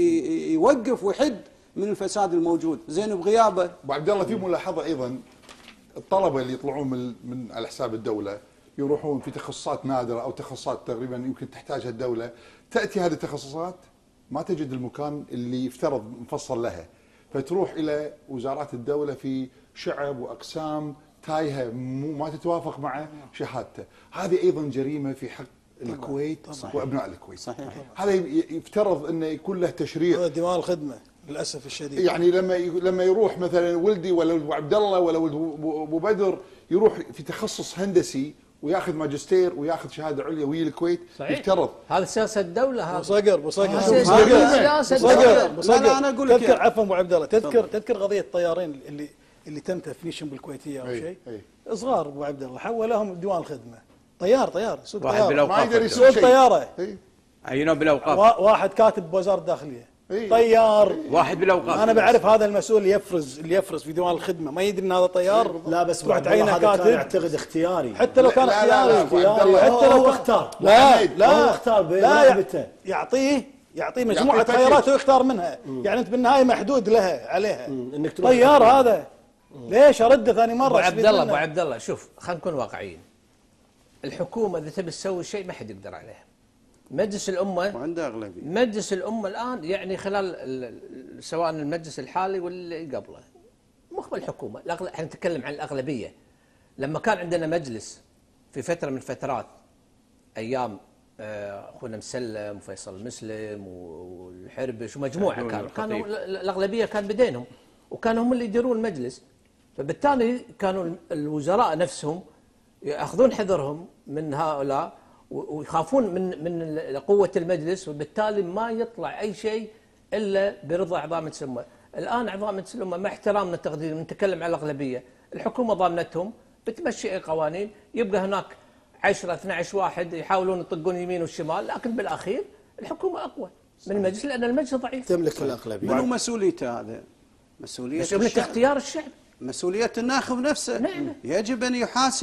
يوقف ويحد من الفساد الموجود. زين بغيابه. ابو عبد الله في ملاحظه ايضا، الطلبه اللي يطلعون من على حساب الدوله يروحون في تخصصات نادره او تخصصات تقريبا يمكن تحتاجها الدوله، تاتي هذه التخصصات ما تجد المكان اللي يفترض مفصل لها، فتروح الى وزارات الدوله في شعب واقسام تايهه ما تتوافق مع شهادته. هذه ايضا جريمه في حق الكويت وابناء الكويت. صحيح. هذا يفترض انه يكون له تشريع. ديوان الخدمه للاسف الشديد. يعني لما يروح مثلا ولدي ولا ابو عبد الله ولا ابو بدر يروح في تخصص هندسي وياخذ ماجستير وياخذ شهاده عليا ويا الكويت، صحيح. يفترض هذا سياسه الدوله. هذا بصقر سياسه الدوله. لا انا اقول لك تذكر عفوا ابو عبد الله، تذكر قضيه الطيارين اللي تم تفنيشهم بالكويتيه او شيء صغار ابو عبد الله، حولهم ديوان الخدمه. طيار سوق طياره ما يقدر يسوق طياره. عينوه بالاوقاف. واحد كاتب بوزاره الداخليه طيار واحد بالاوقاف. انا بعرف هذا المسؤول اللي يفرز في ديوان الخدمه ما يدري ان هذا طيار. لا بس تروح تعينه كاتب. اعتقد اختياري. حتى لو كان اختياري حتى لو اختار. لا اختار برغبته. يعطيه مجموعه خيارات ويختار منها. يعني انت بالنهايه محدود عليها. طيار هذا ليش ارده ثاني مره؟ ابو عبد الله شوف خلينا نكون واقعيين. الحكومه اذا تبي تسوي شيء ما حد يقدر عليه. مجلس الامه وعنده اغلبيه. مجلس الامه الان يعني خلال سواء المجلس الحالي واللي قبله مو الحكومه، احنا نتكلم عن الاغلبيه. لما كان عندنا مجلس في فتره من الفترات ايام اخونا مسلم وفيصل مسلم والحربش ومجموعه كانوا الاغلبيه كان بدينهم وكانوا هم اللي يديرون المجلس، فبالتالي كانوا الوزراء نفسهم ياخذون حذرهم من هؤلاء ويخافون من قوه المجلس، وبالتالي ما يطلع اي شيء الا برضا اعضاء مجلس الامه. الان اعضاء مجلس الامه مع احترامنا التقدير نتكلم على الاغلبيه، الحكومه ضامنتهم بتمشي اي قوانين، يبقى هناك 10 12 واحد يحاولون يطقون يمين والشمال، لكن بالاخير الحكومه اقوى من المجلس لان المجلس ضعيف. تملك الاغلبيه. منو مسؤوليته هذا؟ مسؤوليه اختيار الشعب، مسؤوليه الناخب نفسه. نعم. يجب ان يحاسب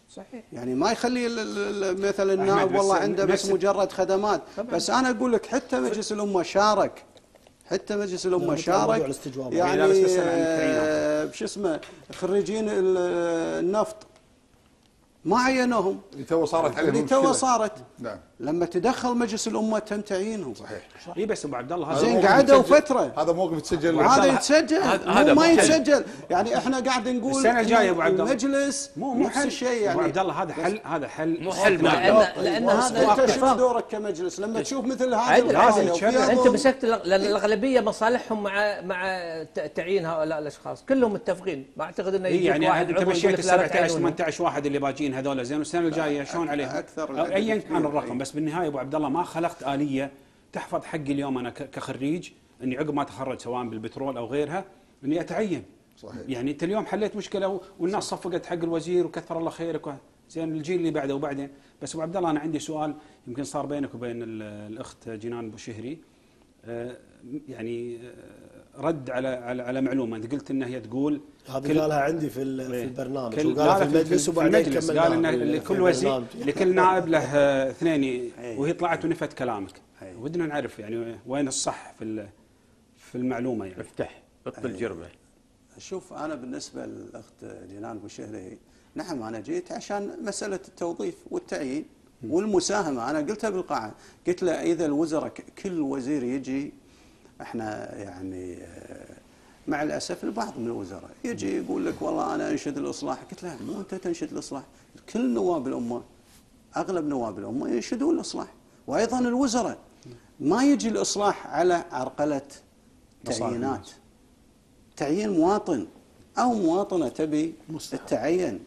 صحيح. يعني ما يخلي مثلا النائب والله عنده بس مجرد خدمات. بس انا اقول لك حتى مجلس الامه شارك، حتى مجلس الامه شارك يعني بش اسمه خريجين النفط ما عينوهم، تو صارت عليهم اللي تو صارت. نعم. لما تدخل مجلس الامه تم تعيينهم. صحيح. اي بس ابو عبد الله هذا زين قعدوا فتره، هذا موقف يتسجل، وهذا يتسجل هذا ما يتسجل. يعني احنا قاعد نقول السنه الجايه ابو عبد الله المجلس مو نفس الشيء. يعني ابو عبد الله هذا حل مو حل لان هذا انت شنو دورك كمجلس لما تشوف مثل هذا؟ لازم انت مسكت الاغلبيه مصالحهم مع تعيين هؤلاء الاشخاص كلهم متفقين. ما اعتقد انه يجي يعني واحد انت مشيت 17 18 واحد اللي باجين هذول، زين والسنه الجايه شلون عليهم؟ ايا كان الرقم. بس بالنهايه ابو عبد الله ما خلقت اليه تحفظ حقي اليوم انا كخريج اني عقب ما اتخرج سواء بالبترول او غيرها اني اتعين. صحيح. يعني انت اليوم حليت مشكله والناس صفقت حق الوزير وكثر الله خيرك زين الجيل اللي بعده وبعدين. بس ابو عبد الله انا عندي سؤال يمكن صار بينك وبين الاخت جنان بوشهري، يعني رد على معلومه انت قلت انها هي تقول هذه قالها عندي في البرنامج وقالها في المجلس وبعدين قال ان لكل وزير لكل نائب له اثنين وهي طلعت ونفت كلامك. ودنا نعرف يعني وين الصح في المعلومه يعني. افتح بطل الجربه. شوف انا بالنسبه للاخت جنان بوشهري، نعم انا جيت عشان مساله التوظيف والتعيين والمساهمه. انا قلتها بالقاعه، قلت له اذا الوزراء كل وزير يجي، احنا يعني مع الاسف البعض من الوزراء يجي يقول لك والله انا انشد الاصلاح. قلت له مو انت تنشد الاصلاح، كل نواب الامه اغلب نواب الامه ينشدون الاصلاح، وايضا الوزراء. ما يجي الاصلاح على عرقله تعيينات. تعيين مواطن او مواطنه تبي تتعين.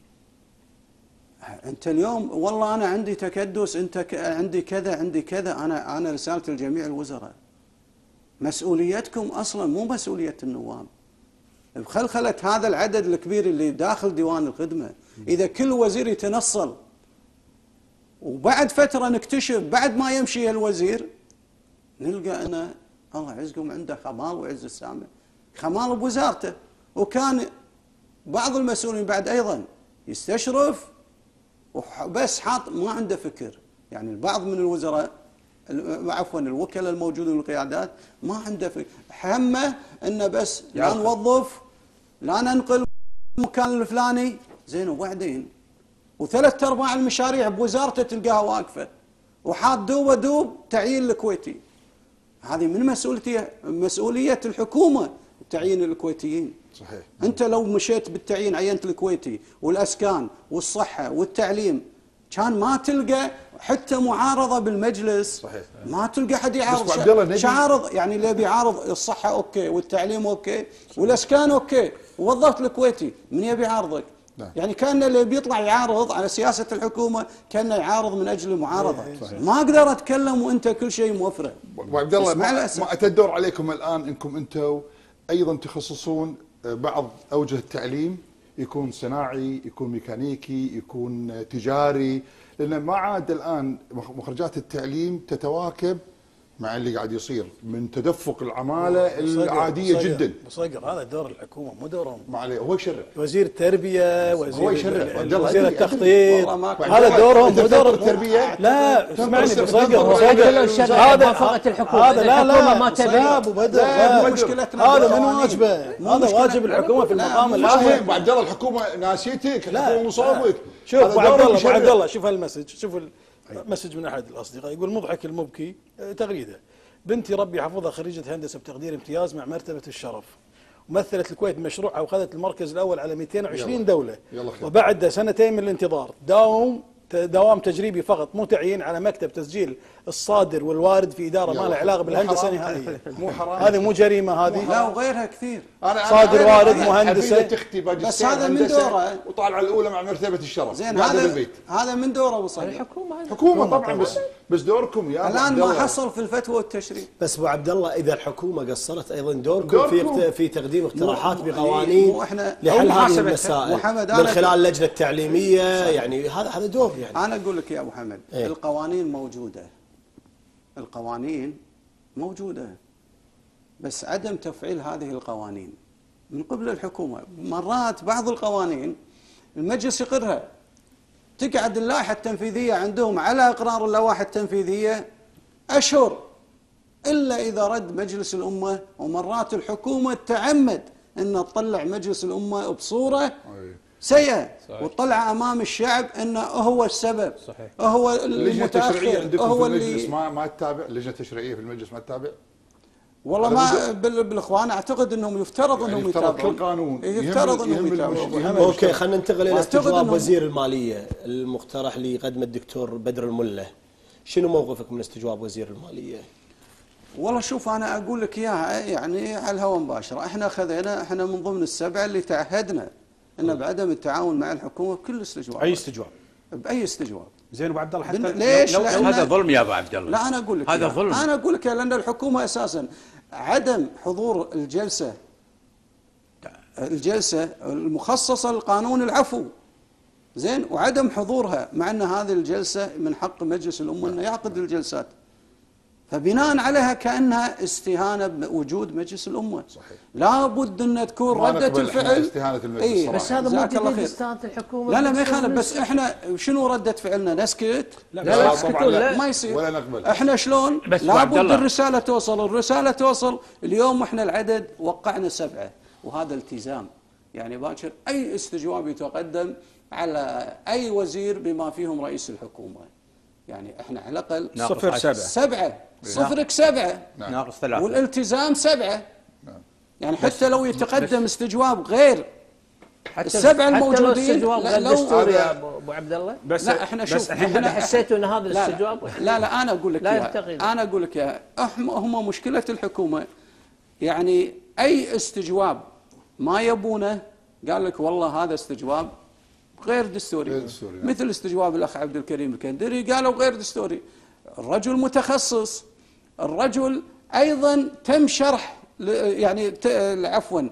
انت اليوم والله انا عندي تكدس، انت عندي كذا عندي كذا. انا رسالتي لجميع الوزراء، مسؤوليتكم اصلا مو مسؤوليه النواب. بخلخله هذا العدد الكبير اللي داخل ديوان الخدمه، اذا كل وزير يتنصل وبعد فتره نكتشف بعد ما يمشي الوزير نلقى انه الله يعزكم عنده خمال وعز السامع، خمال بوزارته، وكان بعض المسؤولين بعد ايضا يستشرف وبس حاط ما عنده فكر. يعني البعض من الوزراء عفوا الوكلاء الموجودين والقيادات ما عنده فكر، همه انه بس لا نوظف لا ننقل المكان الفلاني زين، وبعدين وثلاث ارباع المشاريع بوزارته تلقاها واقفه وحاط دوب تعيين الكويتي. هذه من مسؤوليه الحكومه تعيين الكويتيين. صحيح. انت لو مشيت بالتعيين عينت الكويتي والاسكان والصحه والتعليم كان ما تلقى حتى معارضه بالمجلس. صحيح. ما تلقى حد يعارض. شعارض يعني اللي بيعارض الصحه اوكي والتعليم اوكي والاسكان اوكي، ووظفت الكويتي من يبي يعارضك؟ يعني كان اللي بيطلع يعارض على سياسه الحكومه كانه يعارض من اجل المعارضه. ما اقدر اتكلم وانت كل شيء موفره. ابو عبد الله ما اتدور عليكم الان انكم انتم ايضا تخصصون بعض اوجه التعليم، يكون صناعي، يكون ميكانيكي، يكون تجاري، لان ما عاد الان مخرجات التعليم تتواكب مع اللي قاعد يصير من تدفق العماله العاديه جدا. مصقر هذا دور الحكومه مو دورهم. ما عليه هو يشرع. وزير التربيه، وزير التخطيط، هذا دورهم مو دور التربيه. لا اسمعني مصقر هذا لا ما تبي هذا من واجبه، هذا واجب الحكومه في المقام الاول. ابو عبد الله الحكومه ناسيتك، الحكومه مصابك. شوف ابو عبد الله شوف هالمسج، شوف مسج من احد الاصدقاء يقول مضحك المبكي تغريده: بنتي ربي يحفظها خريجه هندسه بتقدير امتياز مع مرتبه الشرف، ومثلت الكويت بمشروعها واخذت المركز الاول على 220 دوله، وبعد سنتين من الانتظار دوام تجريبي فقط مو تعيين على مكتب تسجيل الصادر والوارد في اداره ما لها علاقه بالهندسه نهائيا. مو حرام هذه مو جريمه هذه؟ لا وغيرها كثير. صادر وارد مهندسه بس هذا من دوره وطالعه الاولى مع مرتبه الشرف. زين هذا من دوره وصل الحكومه طبعا بس دوركم يا الان ما حصل في الفتوى والتشريع. بس ابو عبد الله اذا الحكومه قصرت ايضا دوركم في تقديم اقتراحات بقوانين لحل هذه المسائل من خلال اللجنه التعليميه. يعني هذا دور. يعني انا اقول لك يا ابو حمد القوانين موجوده، القوانين موجوده، بس عدم تفعيل هذه القوانين من قبل الحكومه. مرات بعض القوانين المجلس يقرها تقعد اللائحة التنفيذية عندهم على إقرار اللوائح التنفيذية أشهر، إلا إذا رد مجلس الأمة. ومرات الحكومة تعمد أن تطلع مجلس الأمة بصورة سيئة وتطلع أمام الشعب أنه هو السبب. صحيح. هو اللجنة التشريعية المتأخر، عندكم هو في المجلس اللي ما تتابع؟ اللجنة التشريعية في المجلس ما تتابع؟ والله ما بالإخوان أعتقد أنهم يفترض أنهم يفترض يتابعون. كل قانون يفترض أنهم يتابعون. اوكي، خلينا ننتقل الى أعتقد استجواب إنهم- وزير الماليه المقترح اللي قدمه الدكتور بدر المله. شنو موقفك من استجواب وزير الماليه؟ والله شوف أنا أقول لك إياها يعني على الهواء مباشرة. إحنا من ضمن السبعة اللي تعهدنا أن بعدم التعاون مع الحكومة بكل استجواب. اي استجواب. بأي استجواب. زين ابو عبد الله حتى ليش؟ لأن هذا ظلم يا ابو عبد الله. لا أنا أقول لك هذا إياها. ظلم. أنا أقول لك لأن الحكومة أساسا عدم حضور الجلسة المخصصة لقانون العفو، زين، وعدم حضورها، مع أن هذه الجلسة من حق مجلس الأمة أنه يعقد الجلسات، فبناء عليها كأنها استهانة بوجود مجلس الأمة. صحيح. لابد أن تكون ما ردة نقبل إحنا الفعل استهانة المجلس إيه، صراحة. بس هذا مو جزاك الله جديد خير. استاذ الحكومه. لا ما يخالف، بس احنا شنو ردة فعلنا؟ نسكت؟ لا يسكتون لا. ما يصير. ولا نقبل. احنا شلون؟ بس أبو عبد لابد الله. الرسالة توصل. اليوم احنا العدد وقعنا 7، وهذا التزام. يعني باكر اي استجواب يتقدم على اي وزير بما فيهم رئيس الحكومة، يعني احنا على الاقل 0-7. 7 ناقص 3. والالتزام 7. يعني حتى لو يتقدم استجواب غير السبعة الموجودين، لو دستوري يا ابو عبد الله. بس لا احنا شوف احنا حسيتوا ان هذا الاستجواب لا انا اقول لك لا إياها. يرتقي. انا اقول لك إياها. هم مشكله الحكومه، يعني اي استجواب ما يبونه، قال لك والله هذا استجواب غير دستوري. مثل استجواب الاخ عبد الكريم الكندري، قالوا غير دستوري. الرجل متخصص، الرجل ايضا تم شرح يعني عفوا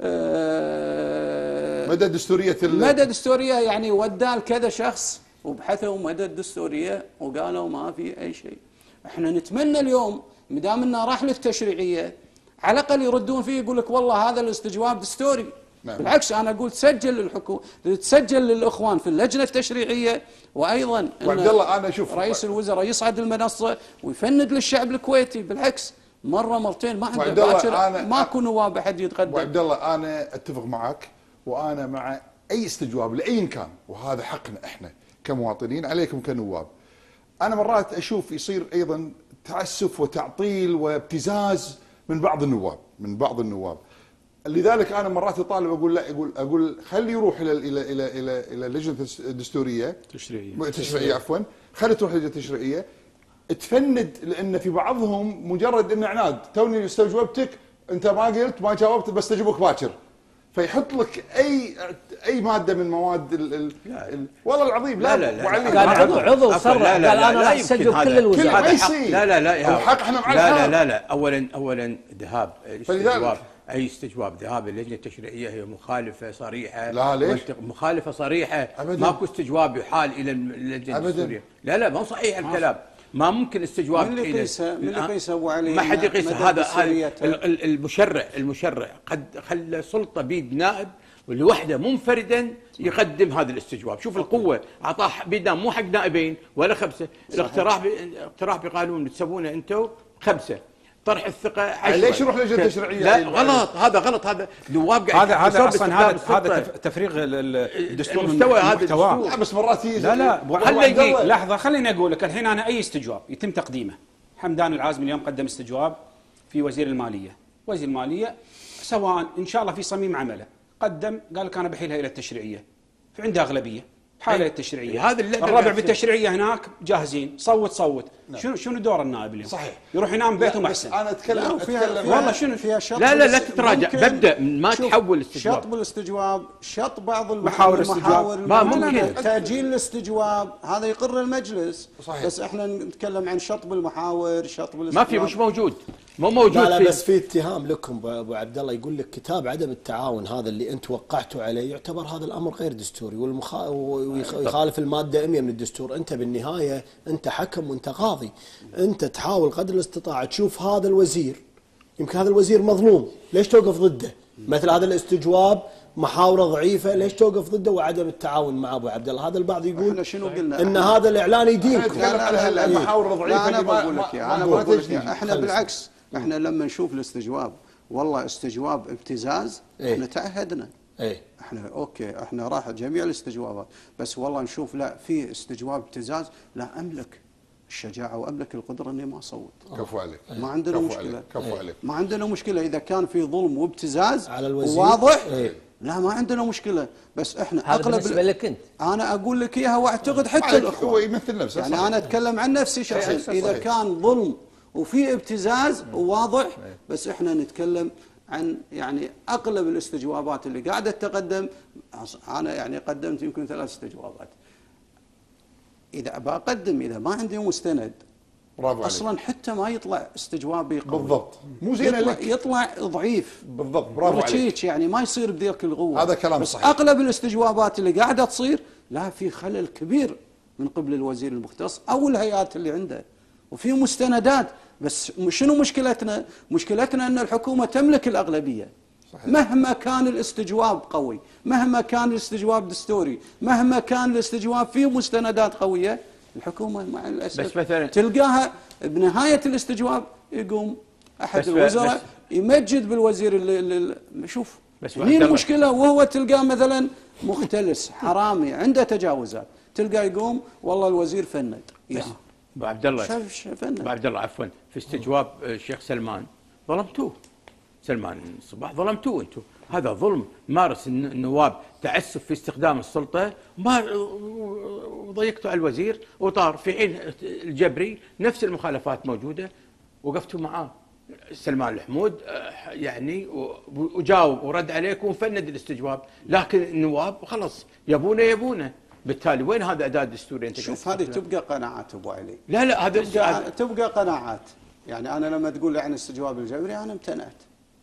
مدى دستورية يعني وداه لكذا شخص وبحثوا مدى الدستورية وقالوا ما في أي شيء. احنا نتمنى اليوم مدام انه راح للتشريعية على الأقل يردون فيه، يقول لك والله هذا الاستجواب دستوري. نعم. بالعكس أنا أقول تسجل للحكومة، تسجل للإخوان في اللجنة التشريعية، وأيضا وعبد الله أنا أشوف رئيس الوزراء يصعد المنصة ويفند للشعب الكويتي. بالعكس مرة مرتين ما عنده باكر ماكو نواب أحد يتقدم. وعبد الله أنا أتفق معك، وأنا مع أي استجواب لأي كان، وهذا حقنا إحنا كمواطنين عليكم كنواب. أنا مرات أشوف يصير أيضا تعسف وتعطيل وابتزاز من بعض النواب. لذلك أنا مرات أطالب أقول لا، أقول خلي يروح إلى اللجنة الدستورية التشريعية عفوا، خلي تروح للجنة التشريعية تفند، لأن في بعضهم مجرد إنه عناد، توني استجوبتك أنت ما قلت ما جاوبت بستجيبك باكر، فيحط لك اي ماده من مواد والله العظيم. قال عضو صرح، قال انا راح اسجل كل الوزارات. لا هو حق احنا مع الحق. لا اولا ذهاب الاستجواب، اي استجواب ذهاب اللجنه التشريعيه هي مخالفه صريحه. لا ليش؟ مخالفه صريحه، ماكو استجواب يحال الى اللجنه الدستوريه. لا مو صحيح الكلام. ما ممكن استجواب. من اللي قيسه ابو علي؟ ما حد يقيس هذا. المشرع قد خلى سلطه بيد نائب لوحده منفردا يقدم هذا الاستجواب. شوف القوه اعطاه بيدان، مو حق نائبين ولا 5. الاقتراح بقانون تسوونه انتم 5، طرح الثقه 10. ليش يروح لجنه تشريعيه؟ لا غلط، هذا غلط. هذا نواب قاعد هذا اصلا هذا تفريغ الدستور المستوى هذا الدستور. لا بس مرات لحظه خليني اقول لك الحين. انا اي استجواب يتم تقديمه، حمدان العازمي اليوم قدم استجواب في وزير الماليه. وزير الماليه سواء ان شاء الله في صميم عمله قدم، قال لك انا بحيلها الى التشريعيه، فعنده اغلبيه حاله التشريعيه. هذا الربع بالتشريعيه هناك جاهزين، صوت. نعم. شنو دور النائب اليوم؟ صحيح، يروح ينام بيتهم احسن. انا اتكلم والله شنو فيها شط. لا تتراجع، ببدا ما تحول الاستجواب. شطب الاستجواب، شط بعض محاور الاستجواب، ما ممكن تاجيل الاستجواب، هذا يقر المجلس. صحيح. بس احنا نتكلم عن شطب المحاور، شطب الاستجواب. ما في، مش موجود، مو موجود. لا بس في اتهام لكم ابو عبد الله، يقول لك كتاب عدم التعاون هذا اللي انت وقعتوا عليه يعتبر هذا الامر غير دستوري ويخالف الماده 100 من الدستور. انت بالنهايه انت حكم وانت قاضي، انت تحاول قدر الاستطاعه تشوف هذا الوزير، يمكن هذا الوزير مظلوم، ليش توقف ضده؟ مثل هذا الاستجواب محاوره ضعيفه، ليش توقف ضده وعدم التعاون مع ابو عبد الله؟ هذا البعض يقول احنا شنو قلنا؟ ان هذا الاعلان يدينكم. لا المحاور ضعيفه. انا بقول لك انا بقول لك احنا بالعكس، احنا لما نشوف الاستجواب والله استجواب ابتزاز، احنا تعهدنا. احنا اوكي، احنا راح جميع الاستجوابات، بس والله نشوف لا في استجواب ابتزاز، لا املك الشجاعه واملك القدره اني ما اصوت. كفو عليك. ما عندنا كفو مشكله. عليك. كفو عليك. ما عندنا مشكله اذا كان في ظلم وابتزاز على الوزير واضح. لا ما عندنا مشكله، بس احنا هذا بالنسبه لك انت. انا اقول لك اياها واعتقد حتى الاخوان. هو يمثل نفسه. يعني انا اتكلم عن نفسي شخصيا، اذا كان ظلم وفي ابتزاز وواضح، بس احنا نتكلم عن يعني اغلب الاستجوابات اللي قاعده تقدم. انا يعني قدمت يمكن 3 استجوابات. اذا بقدم اذا ما عندي مستند برافو اصلا عليك. حتى ما يطلع استجوابي قوي بالضبط، مو زين لك، يطلع ضعيف بالضبط. برافو عليك. يعني ما يصير بذيك القوه. هذا كلام بس صحيح. اغلب الاستجوابات اللي قاعده تصير لا في خلل كبير من قبل الوزير المختص او الهيئات اللي عنده، وفي مستندات. بس شنو مشكلتنا؟ مشكلتنا ان الحكومه تملك الاغلبيه. صحيح. مهما كان الاستجواب قوي، مهما كان الاستجواب دستوري، مهما كان الاستجواب فيه مستندات قويه، الحكومه مع الاسف تلقاها بنهايه الاستجواب يقوم احد الوزراء يمجد بالوزير اللي شوف هي المشكله، وهو تلقاه مثلا مختلس حرامي عنده تجاوزات، تلقاه يقوم والله الوزير فند. ابو عبد الله فند. ابو عبد الله عفوا، في استجواب الشيخ سلمان ظلمتوه. سلمان الصباح ظلمتوه انتم، هذا ظلم. مارس النواب تعسف في استخدام السلطه، ما ضيقتوا على الوزير وطار، في حين الجبري نفس المخالفات موجوده وقفتوا معاه. سلمان الحمود يعني وجاوب ورد عليكم وفند الاستجواب، لكن النواب خلص يبونه. بالتالي وين هذا اداء دستوري؟ انت شوف هذه تبقى قناعات ابو علي. لا هذا تبقى قناعات. يعني انا لما تقول عن استجواب الجبري انا امتنعت،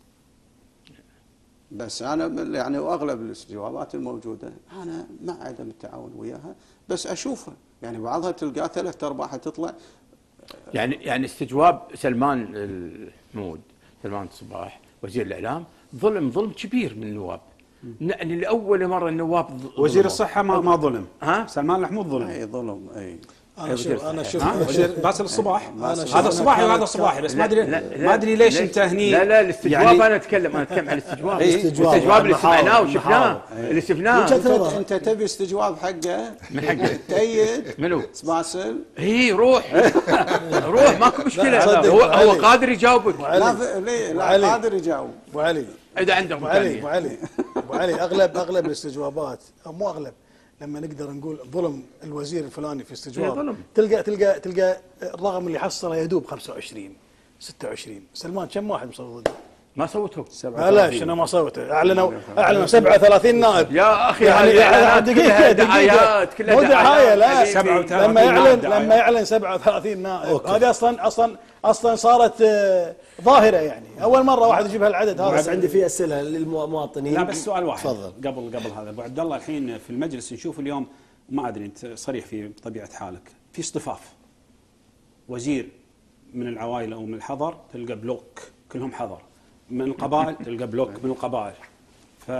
بس انا يعني واغلب الاستجوابات الموجوده انا مع عدم التعاون وياها، بس اشوفها يعني بعضها تلقاه 3/4 تطلع. يعني استجواب سلمان الحمود، سلمان الصباح وزير الاعلام، ظلم كبير من النواب. يعني لاول مره النواب وزير الصحه ما ظلم. سلمان الحمود ظلم. اي ظلم. اي انا شوف وزير باسل الصباح، هذا صباحي وهذا صباحي، بس ما ادري ليش انت هني. لا الاستجواب يعني انا اتكلم عن الاستجواب. الاستجواب اللي سمعناه وشفناه اللي شفناه. انت تبي استجواب حقه من حقه تأيد منو؟ باسل. اي روح ماكو مشكله. هو قادر يجاوبك. لا قادر يجاوب. ابو علي اذا عنده ابو علي اغلب الاستجوابات او مو اغلب، لما نقدر نقول ظلم الوزير الفلاني في استجواب، تلقى الرقم اللي حصله يدوب 25 26. سلمان كم واحد مصوت ضده؟ ما صوتوا. لا شنو ما صوته؟ اعلنوا 37 نائب يا اخي. يعني دقيقه دعايات كلها مو دعايه. لا لما يعلن 37 نائب هذه اصلا صارت ظاهره. يعني اول مره واحد يجيب هالعدد هذا. بس عندي في اسئله للمواطنين. لا بس سؤال واحد. تفضل. قبل هذا ابو عبد الله، الحين في المجلس نشوف اليوم، ما ادري انت صريح في طبيعه حالك، في اصطفاف وزير من العوائل او من الحضر تلقى بلوك كلهم حضر، من القبائل تلقى بلوك من القبائل. ف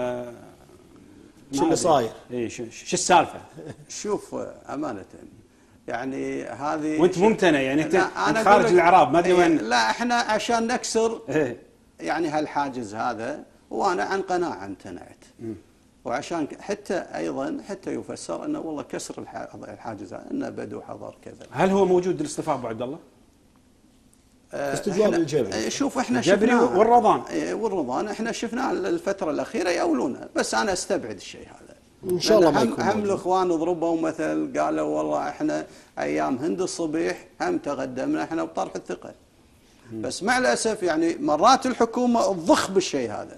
شو اللي صاير؟ اي شو السالفه؟ شوف امانه يعني هذه وانت ممتنع يعني انت خارج الاعراب ما ادري وين. لا احنا عشان نكسر يعني هالحاجز هذا، وانا عن قناعه امتنعت. وعشان حتى يفسر انه والله كسر الحاجز انه بدو حضر كذا. هل هو موجود الاصطفاف ابو عبد الله؟ استجواب الجبري. شوف احنا الجبري والرضان احنا شفناه الفتره الاخيره يأولونه، بس انا استبعد الشيء هذا. ان شاء الله ما يكون. هم الاخوان ضربوا مثل، قالوا والله احنا ايام هند الصبيح هم تقدمنا احنا بطرح الثقل. بس مع الاسف يعني مرات الحكومه تضخ بالشيء هذا.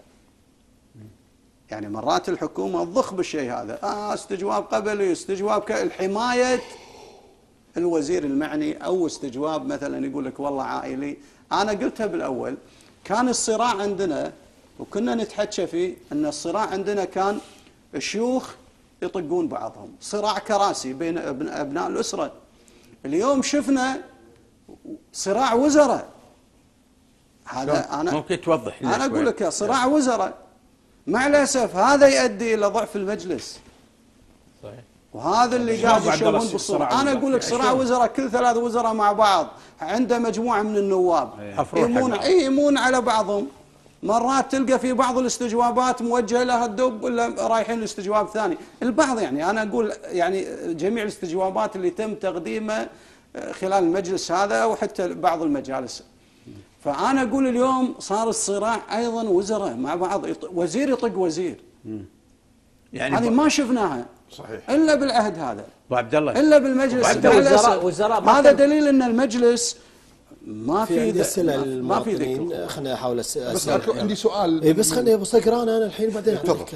يعني مرات الحكومه تضخ بالشيء هذا. استجواب قبلي، استجواب الحمايه الوزير المعني، او استجواب مثلا يقول لك والله عائلي. انا قلتها بالاول، كان الصراع عندنا وكنا نتحكى فيه ان الصراع عندنا كان الشيوخ يطقون بعضهم، صراع كراسي بين ابناء الاسره. اليوم شفنا صراع وزراء. هذا انا ممكن توضح. انا اقول لك صراع وزراء. مع الاسف هذا يؤدي الى ضعف المجلس. صحيح. وهذا اللي قاعد يشوفون بالصوره. انا اقول لك صراع وزراء، كل 3 وزراء مع بعض عنده مجموعه من النواب يمون على بعضهم. مرات تلقى في بعض الاستجوابات موجهه لها الدب ولا رايحين لاستجواب ثاني. البعض يعني انا اقول يعني جميع الاستجوابات اللي تم تقديمها خلال المجلس هذا وحتى بعض المجالس. فانا اقول اليوم صار الصراع ايضا وزراء مع بعض، وزير يطق وزير. يعني هذه ما شفناها صحيح الا بالعهد هذا ابو عبد الله الا بالمجلس. هذا دليل ان المجلس ما في اسئله للمواطنين. خليني احاول بس عندي سؤال. اي بس خليني ابو صقران انا الحين بعدين تفضل.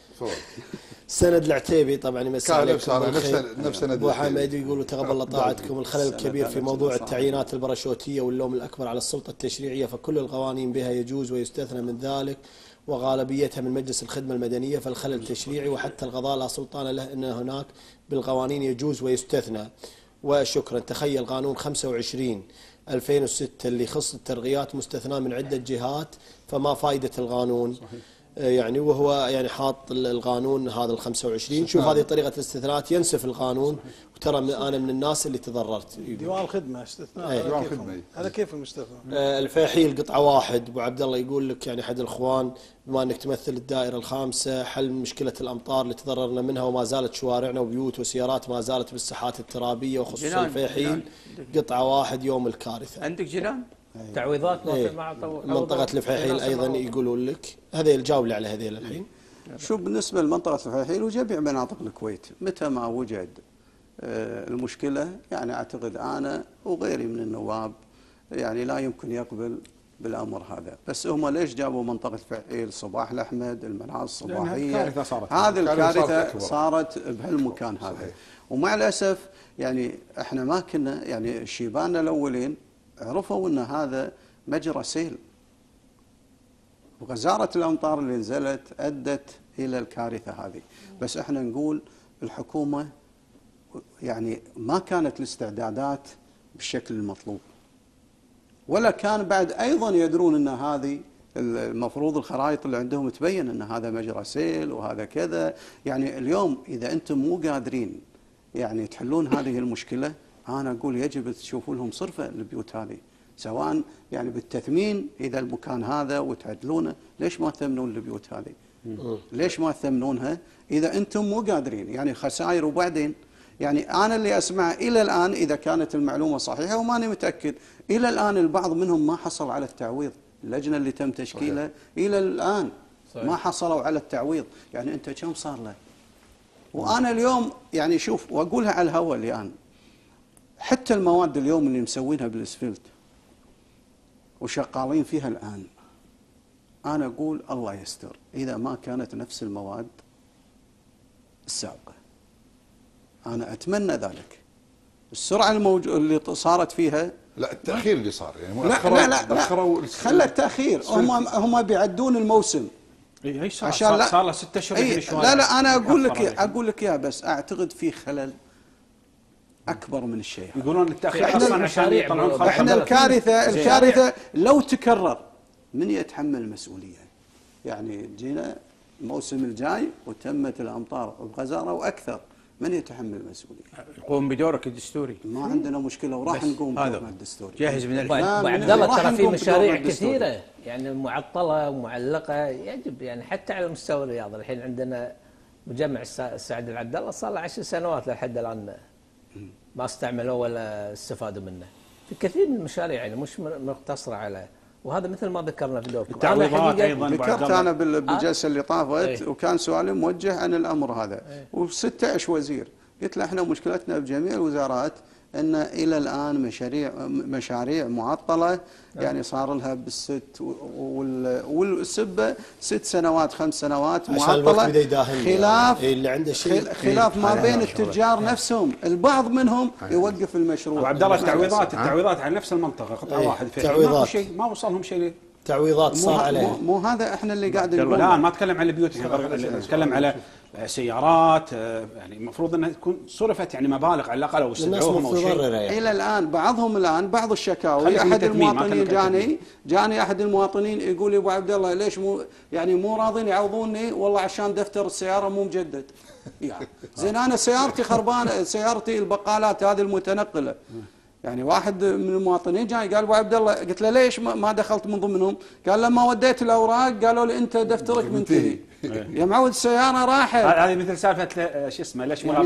سند العتيبي طبعا يمسي عليكم نفس سند ابو حميد يقول تقبل الله طاعتكم. الخلل الكبير في موضوع التعيينات البراشوتيه واللوم الاكبر على السلطه التشريعيه، فكل القوانين بها يجوز ويستثنى من ذلك وغالبيتها من مجلس الخدمه المدنيه، فالخلل التشريعي وحتى القضاء لا سلطان له ان هناك بالقوانين يجوز ويستثنى. وشكرا. تخيل قانون 25/2006 اللي يخص الترقيات مستثنى من عده جهات، فما فائده القانون؟ صحيح. يعني وهو يعني حاط القانون هذا ال25. شوف هذه طريقه الاستثناءات، ينسف القانون. وترى انا من الناس اللي تضررت. ديوان الخدمه استثناء. ديوان الخدمه هذا كيف المستثنى؟ الفيحيل قطعه واحد. ابو عبد الله يقول لك يعني احد الاخوان بما انك تمثل الدائره الخامسه، حل مشكله الامطار اللي تضررنا منها وما زالت شوارعنا وبيوت وسيارات ما زالت بالساحات الترابيه، وخصوصا الفيحيل قطعه واحد يوم الكارثه. عندك جنان تعويضات مع منطقه الفيحيل ايضا يقولون لك. هذا الجاوب لي على هذيل الحين. شوف بالنسبه لمنطقه الفيحيل وجميع مناطق الكويت، متى ما وجد المشكله يعني اعتقد انا وغيري من النواب يعني لا يمكن يقبل بالامر هذا. بس هم ليش جابوا منطقه الفيحيل، صباح الاحمد، المناعه الصباحيه؟ هذه الكارثه صارت بهالمكان هذا. ومع الاسف يعني احنا ما كنا يعني شيباننا الاولين عرفوا ان هذا مجرى سيل، وغزاره الامطار اللي نزلت ادت الى الكارثه هذه. بس احنا نقول الحكومه يعني ما كانت الاستعدادات بالشكل المطلوب، ولا كان بعد ايضا يدرون ان هذه المفروض الخرائط اللي عندهم تبين ان هذا مجرى سيل وهذا كذا. يعني اليوم اذا انتم مو قادرين يعني تحلون هذه المشكله، انا اقول يجب تشوفوا لهم صرفه للبيوت هذه، سواء يعني بالتثمين اذا المكان هذا وتعدلونه. ليش ما تثمنون البيوت هذه؟ ليش ما تثمنونها اذا انتم مو قادرين؟ يعني خسائر. وبعدين يعني انا اللي اسمع الى الان اذا كانت المعلومه صحيحه وماني متاكد، الى الان البعض منهم ما حصل على التعويض. اللجنه اللي تم تشكيلها الى الان ما حصلوا على التعويض. يعني انت كم صار له؟ وانا اليوم يعني شوف واقولها على الهواء الان، حتى المواد اليوم اللي مسوينها بالاسفلت وشغالين فيها الان، انا اقول الله يستر اذا ما كانت نفس المواد السابقه. انا اتمنى ذلك. السرعه اللي صارت فيها، لا التاخير اللي صار يعني لا خلى التاخير. هم بيعدون الموسم عشان صار له 6 اشهر. لا انا اقول لك يا بس اعتقد في خلل اكبر من الشيء. يقولون التاخير اصلا عشان يطلعون. احنا الكارثه لو تكرر من يتحمل المسؤوليه؟ يعني جينا الموسم الجاي وتمت الامطار بغزاره واكثر، من يتحمل المسؤوليه؟ قوم بدورك الدستوري. ما عندنا مشكله وراح نقوم بدورنا الدستوري. جاهز من الحين. ابو عبد الله ترى في مشاريع كثيره يعني معطله ومعلقه، يجب يعني حتى على مستوى الرياضه. الحين عندنا مجمع السعد العبد الله صار له 10 سنوات لحد الان ما استعملوه ولا استفادوا منه. في كثير من المشاريع يعني مش مقتصره على، وهذا مثل ما ذكرنا في دوركم. التعويضات ايضا ذكرت انا بالجلسه اللي طافت وكان سؤالي موجه عن الامر هذا. و16 وزير قلت له احنا مشكلتنا بجميع الوزارات ان الى الان مشاريع معطله، يعني صار لها بالست والسبه 6 سنوات 5 سنوات معطله، خلاف اللي عنده شيء خلاف ما بين التجار نفسهم. البعض منهم يوقف المشروع. وعبد الله التعويضات على نفس المنطقه قطعه واحد تعويضات ما وصلهم شيء. تعويضات صار عليه. مو هذا احنا اللي قاعدين نقول. لا ما اتكلم عن البيوت، اتكلم على سيارات، يعني المفروض انها تكون صرفت يعني مبالغ على الاقل او استدعوهم او شيء. الى الان بعض الشكاوي، خليكم احد متأكدين، ما المواطنين كانوا جاني احد المواطنين يقول لي ابو عبد الله ليش مو راضين يعوضوني؟ والله عشان دفتر السياره مو مجدد. يعني زين انا سيارتي خربانه، سيارتي البقالات هذه المتنقله. يعني واحد من المواطنين جاي قال ابو عبد الله، قلت له ليش ما دخلت من ضمنهم؟ قال لما وديت الاوراق قالوا لي انت دفترك منتهي. يا معود السياره راحت. هذه مثل سالفه شو اسمه ليش يعني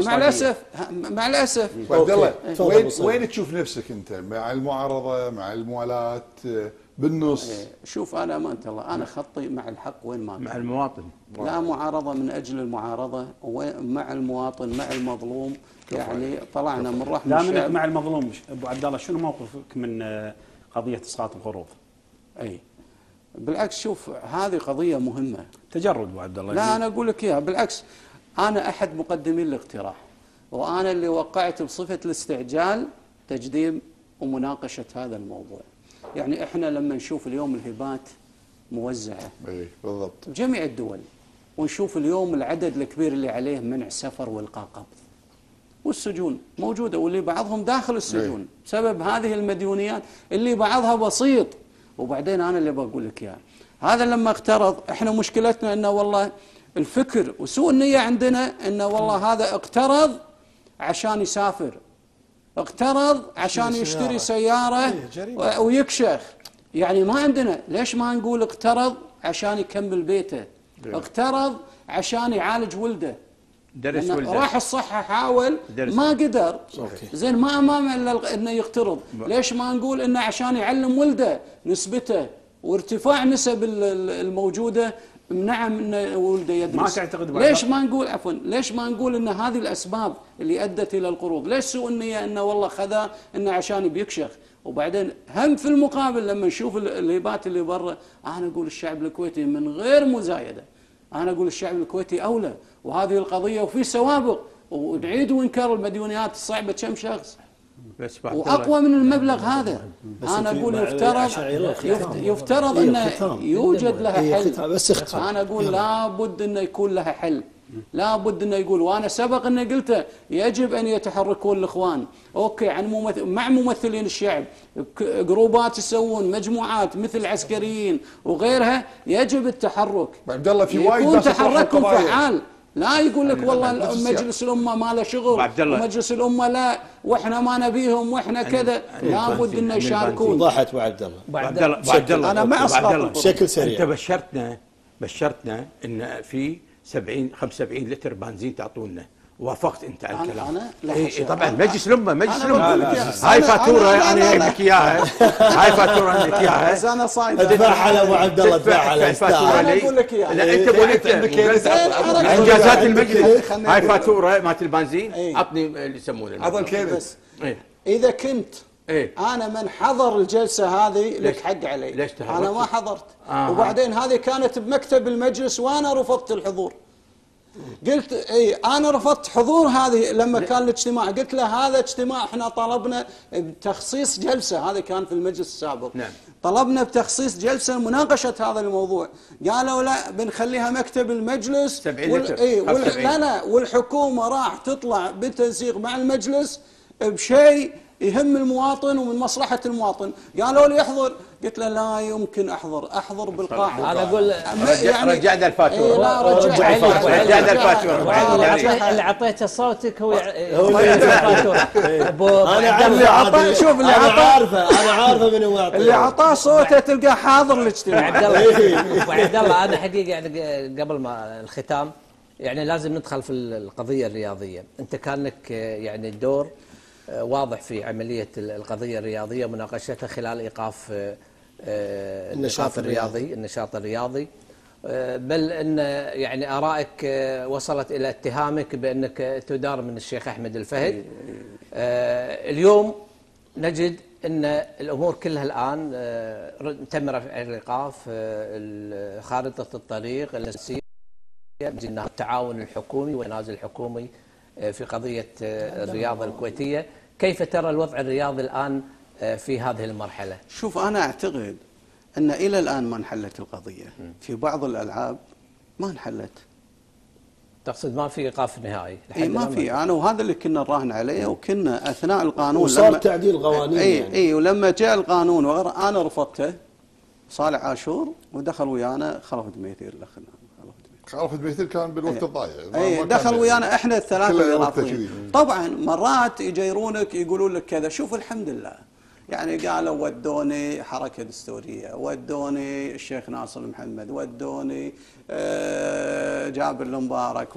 مع الاسف عبد الله وين تشوف نفسك انت؟ مع المعارضه، مع الموالاه، بالنص؟ شوف انا امانه الله انا خطي مع الحق وين ما مع المواطن، لا معارضه من اجل المعارضه، ومع المواطن مع المظلوم. يعني طلعنا من رحم لا الشعب. مع المظلوم. ابو عبد الله شنو موقفك من قضيه اسقاط القروض؟ اي بالعكس، شوف هذه قضيه مهمه. تجرد ابو عبد الله. لا انا اقول لك اياها بالعكس، انا احد مقدمي الاقتراح، وانا اللي وقعت بصفه الاستعجال تقديم ومناقشه هذا الموضوع. يعني احنا لما نشوف اليوم الهبات موزعه اي بالضبط بجميع الدول، ونشوف اليوم العدد الكبير اللي عليه منع سفر والقاء قبض، والسجون موجوده، واللي بعضهم داخل السجون بسبب هذه المديونيات اللي بعضها بسيط. وبعدين انا اللي بقول لك اياه، هذا لما اقترض، احنا مشكلتنا انه والله الفكر وسوء النيه عندنا انه والله هذا اقترض عشان يسافر، اقترض عشان يشتري سياره ويكشخ. يعني ما عندنا، ليش ما نقول اقترض عشان يكمل بيته، اقترض عشان يعالج ولده، درس ولده، راح الصحة حاول ما قدر. زين ما امامه الا انه يقترض. ليش ما نقول انه عشان يعلم ولده نسبته وارتفاع نسب الموجوده منعه من ولده يدرس؟ ما تعتقد ليش ما نقول ليش ما نقول ان هذه الاسباب اللي ادت الى القروض؟ ليش سوء النيه انه والله خذا انه عشان بيكشخ؟ وبعدين هم في المقابل لما نشوف الهبات اللي برا، انا اقول الشعب الكويتي من غير مزايده، انا اقول الشعب الكويتي اولى، وهذه القضيه وفي سوابق، ونعيد ونكرر المديونيات الصعبه كم شخص واقوى من المبلغ هذا. انا اقول يفترض انه يوجد لها حل. انا اقول لابد انه يكون لها حل، لابد انه يقول. وانا سبق اني قلته يجب ان يتحركون الاخوان، اوكي، عن مع ممثلين الشعب، جروبات يسوون مجموعات مثل عسكريين وغيرها، يجب التحرك. عبد الله في وايد يكون تحركهم فعال، لا يقول لك والله مجلس الامه ما له شغل ومجلس الامه لا، واحنا ما نبيهم واحنا كذا. لابد انه يشاركون. وضحت ابو عبد الله. انا مع اسقاط بشكل سريع. انت بشرتنا ان في 75 لتر بنزين تعطونا، وافقت انت على الكلام. اي طبعا مجلس الامه هاي فاتوره انا جايب لك اياها، هاي فاتوره عندك اياها، بس انا صايد ادفعها على ابو عبد الله، ادفعها على انا اقول لك اياها. لا انت قلت انجازات المجلس، هاي فاتوره مالت البنزين، عطني اللي يسمونه عطى الكيس. اذا كنت انا من حضر الجلسه هذه لك حق علي، ليش انا ما حضرت. وبعدين هذه كانت بمكتب المجلس وانا رفضت الحضور. قلت انا رفضت حضور هذه لما كان الاجتماع، قلت له هذا اجتماع احنا طلبنا بتخصيص جلسه، هذا كان في المجلس السابق. نعم. طلبنا بتخصيص جلسه مناقشه هذا الموضوع، قالوا لا بنخليها مكتب المجلس. 70 لتر. لا والحكومه راح تطلع بتنسيق مع المجلس بشيء يهم المواطن ومن مصلحة المواطن. قالوا لي احضر، قلت له لا يمكن احضر بالقاعة. انا اقول يعني رجعنا الفاتورة. لا رجعنا الفاتورة. اللي اعطيته صوتك هو الفاتورة. انا اللي عطاه، شوف اللي انا عارفه من هو اللي عطاه صوته تلقاه حاضر الاجتماع. ابو عبد الله انا حقيقة يعني قبل ما الختام يعني لازم ندخل في القضية الرياضية. انت كان لك يعني الدور واضح في عملية القضية الرياضية ومناقشتها خلال إيقاف النشاط الرياضي، بل أن يعني آرائك وصلت إلى اتهامك بأنك تدار من الشيخ أحمد الفهد. اليوم نجد أن الأمور كلها الآن تم رفع الإيقاف، خارطة الطريق السياسية، التعاون الحكومي والتنازل الحكومي في قضية الرياضة الكويتية. كيف ترى الوضع الرياضي الآن في هذه المرحلة؟ شوف أنا أعتقد أن إلى الآن ما انحلت القضية، في بعض الألعاب ما انحلت. تقصد ما في ايقاف نهائي؟ اي ما في. انا وهذا اللي كنا نراهن عليه، وكنا اثناء القانون وصار تعديل قوانين اي ولما جاء القانون انا رفضته، صالح عاشور ودخل ويانا خلف دميثير الاخ خلف دميثير كان بالوقت الضايع. اي دخل ويانا احنا الثلاثه الاضافيين. طبعا مرات يجيرونك يقولون لك كذا. شوف الحمد لله يعني قالوا ودوني حركه دستوريه، ودوني الشيخ ناصر محمد، ودوني جابر المبارك،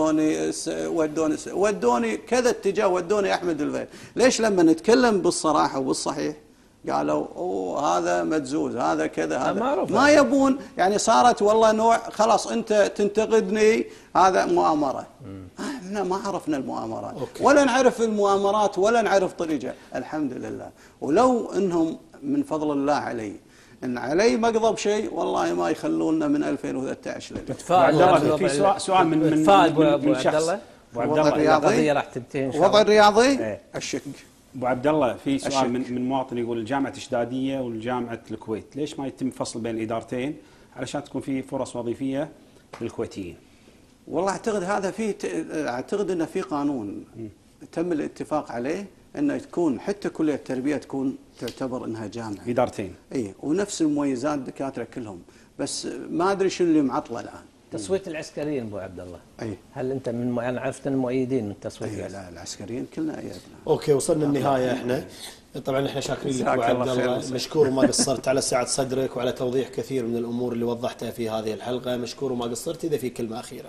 ودوني كذا اتجاه، ودوني احمد الفيل. ليش لما نتكلم بالصراحه وبالصحيح قالوا اوه هذا مدزوز، هذا كذا، هذا ما يبون. يعني صارت والله نوع خلاص انت تنتقدني هذا مؤامره. احنا ما عرفنا المؤامرات ولا نعرف المؤامرات ولا نعرف طريقها، الحمد لله. ولو انهم من فضل الله علي ان علي مقضى بشيء والله ما يخلونا من 2013 لليوم. في سؤال من شخص وضع الرياضي راح تنتهي ان شاء الله. وضع الرياضي الشك. ابو عبد الله في سؤال من مواطن يقول الجامعه الشداديه والجامعه الكويت ليش ما يتم فصل بين الادارتين علشان تكون في فرص وظيفيه للكويتيين؟ والله اعتقد انه في قانون تم الاتفاق عليه انه تكون حتى كليه التربيه تكون تعتبر انها جامعه ادارتين. اي ونفس المميزات الدكاتره كلهم، بس ما ادري شنو اللي معطله الان. تصويت العسكريين ابو عبد الله. اي هل انت من انا عرفت المؤيدين من التصويت؟ لا العسكريين كلنا ايدنا. اوكي وصلنا النهايه احنا. طبعا احنا شاكرين لك ابو عبد الله، مشكور وما قصرت على سعه صدرك وعلى توضيح كثير من الامور اللي وضحتها في هذه الحلقه، مشكور وما قصرت. اذا في كلمه اخيره.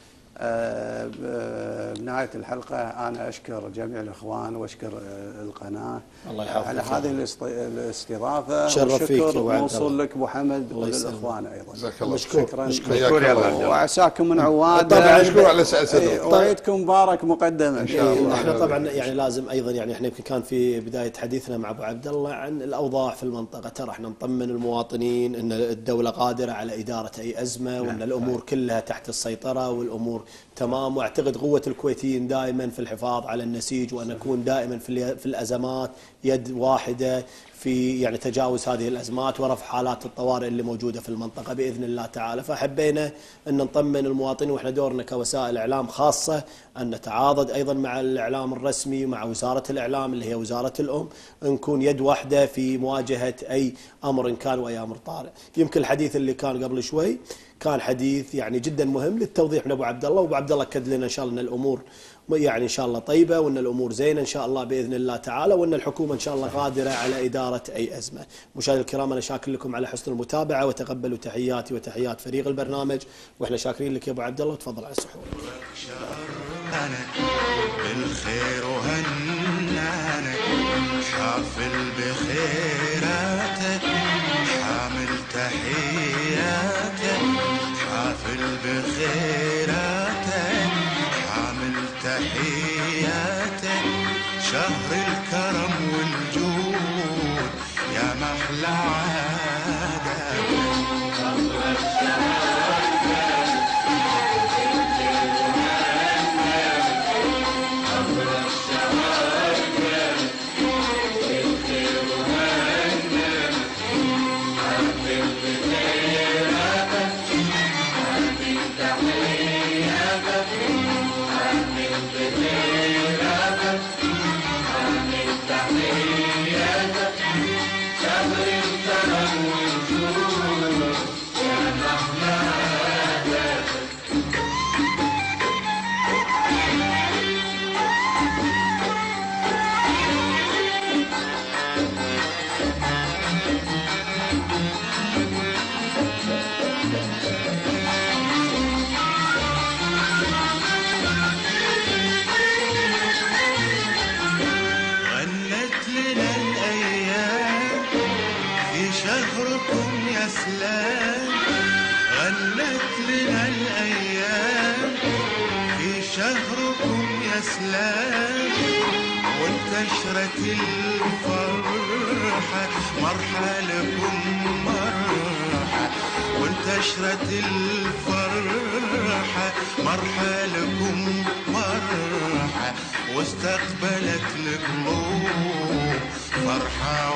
بنهاية الحلقة أنا أشكر جميع الإخوان وأشكر القناة الله يحفظك على هذه الاستضافة. شرف فيك موصول لك أبو حمد وللإخوان أيضا. مشكور. شكرا وعساكم من عواد. طبعا مشكور على سعة صدرك. وعيدكم مبارك مقدما إن شاء الله. احنا طبعا يعني لازم أيضا يعني احنا يمكن كان في بداية حديثنا مع أبو عبد الله عن الأوضاع في المنطقة، ترى احنا نطمن المواطنين أن الدولة قادرة على إدارة أي أزمة وأن الأمور كلها تحت السيطرة والأمور تمام. واعتقد قوة الكويتيين دائما في الحفاظ على النسيج وأن نكون دائما في الأزمات يد واحدة في يعني تجاوز هذه الأزمات ورفع حالات الطوارئ اللي موجودة في المنطقة بإذن الله تعالى. فحبينا أن نطمن المواطنين، وإحنا دورنا كوسائل إعلام خاصة أن نتعاضد أيضا مع الإعلام الرسمي ومع وزارة الإعلام اللي هي وزارة الأم، نكون يد واحدة في مواجهة أي أمر كان وأي أمر طارئ. يمكن الحديث اللي كان قبل شوي كان حديث يعني جدا مهم للتوضيح من أبو عبد الله، وأبو عبد الله أكد لنا إن شاء الله أن الأمور يعني إن شاء الله طيبة وأن الأمور زينة إن شاء الله بإذن الله تعالى، وأن الحكومة إن شاء الله قادرة على إدارة أي أزمة. مشاهدينا الكرام أنا شاكر لكم على حسن المتابعة، وتقبلوا تحياتي وتحيات فريق البرنامج، وإحنا شاكرين لك يا أبو عبد الله، وتفضل على السحور. بالخير وهنانا حافل بخيراته حامل تحياته حافل بخيراته حامل تحياته شهر الكرم والجود يا محلى عادته غنت لنا الأيام في شهركم يا سلام وانتشرت الفرحة مرحلكم مرحة وانتشرت الفرحة مرحلكم مرحة واستقبلت القلوب فرحة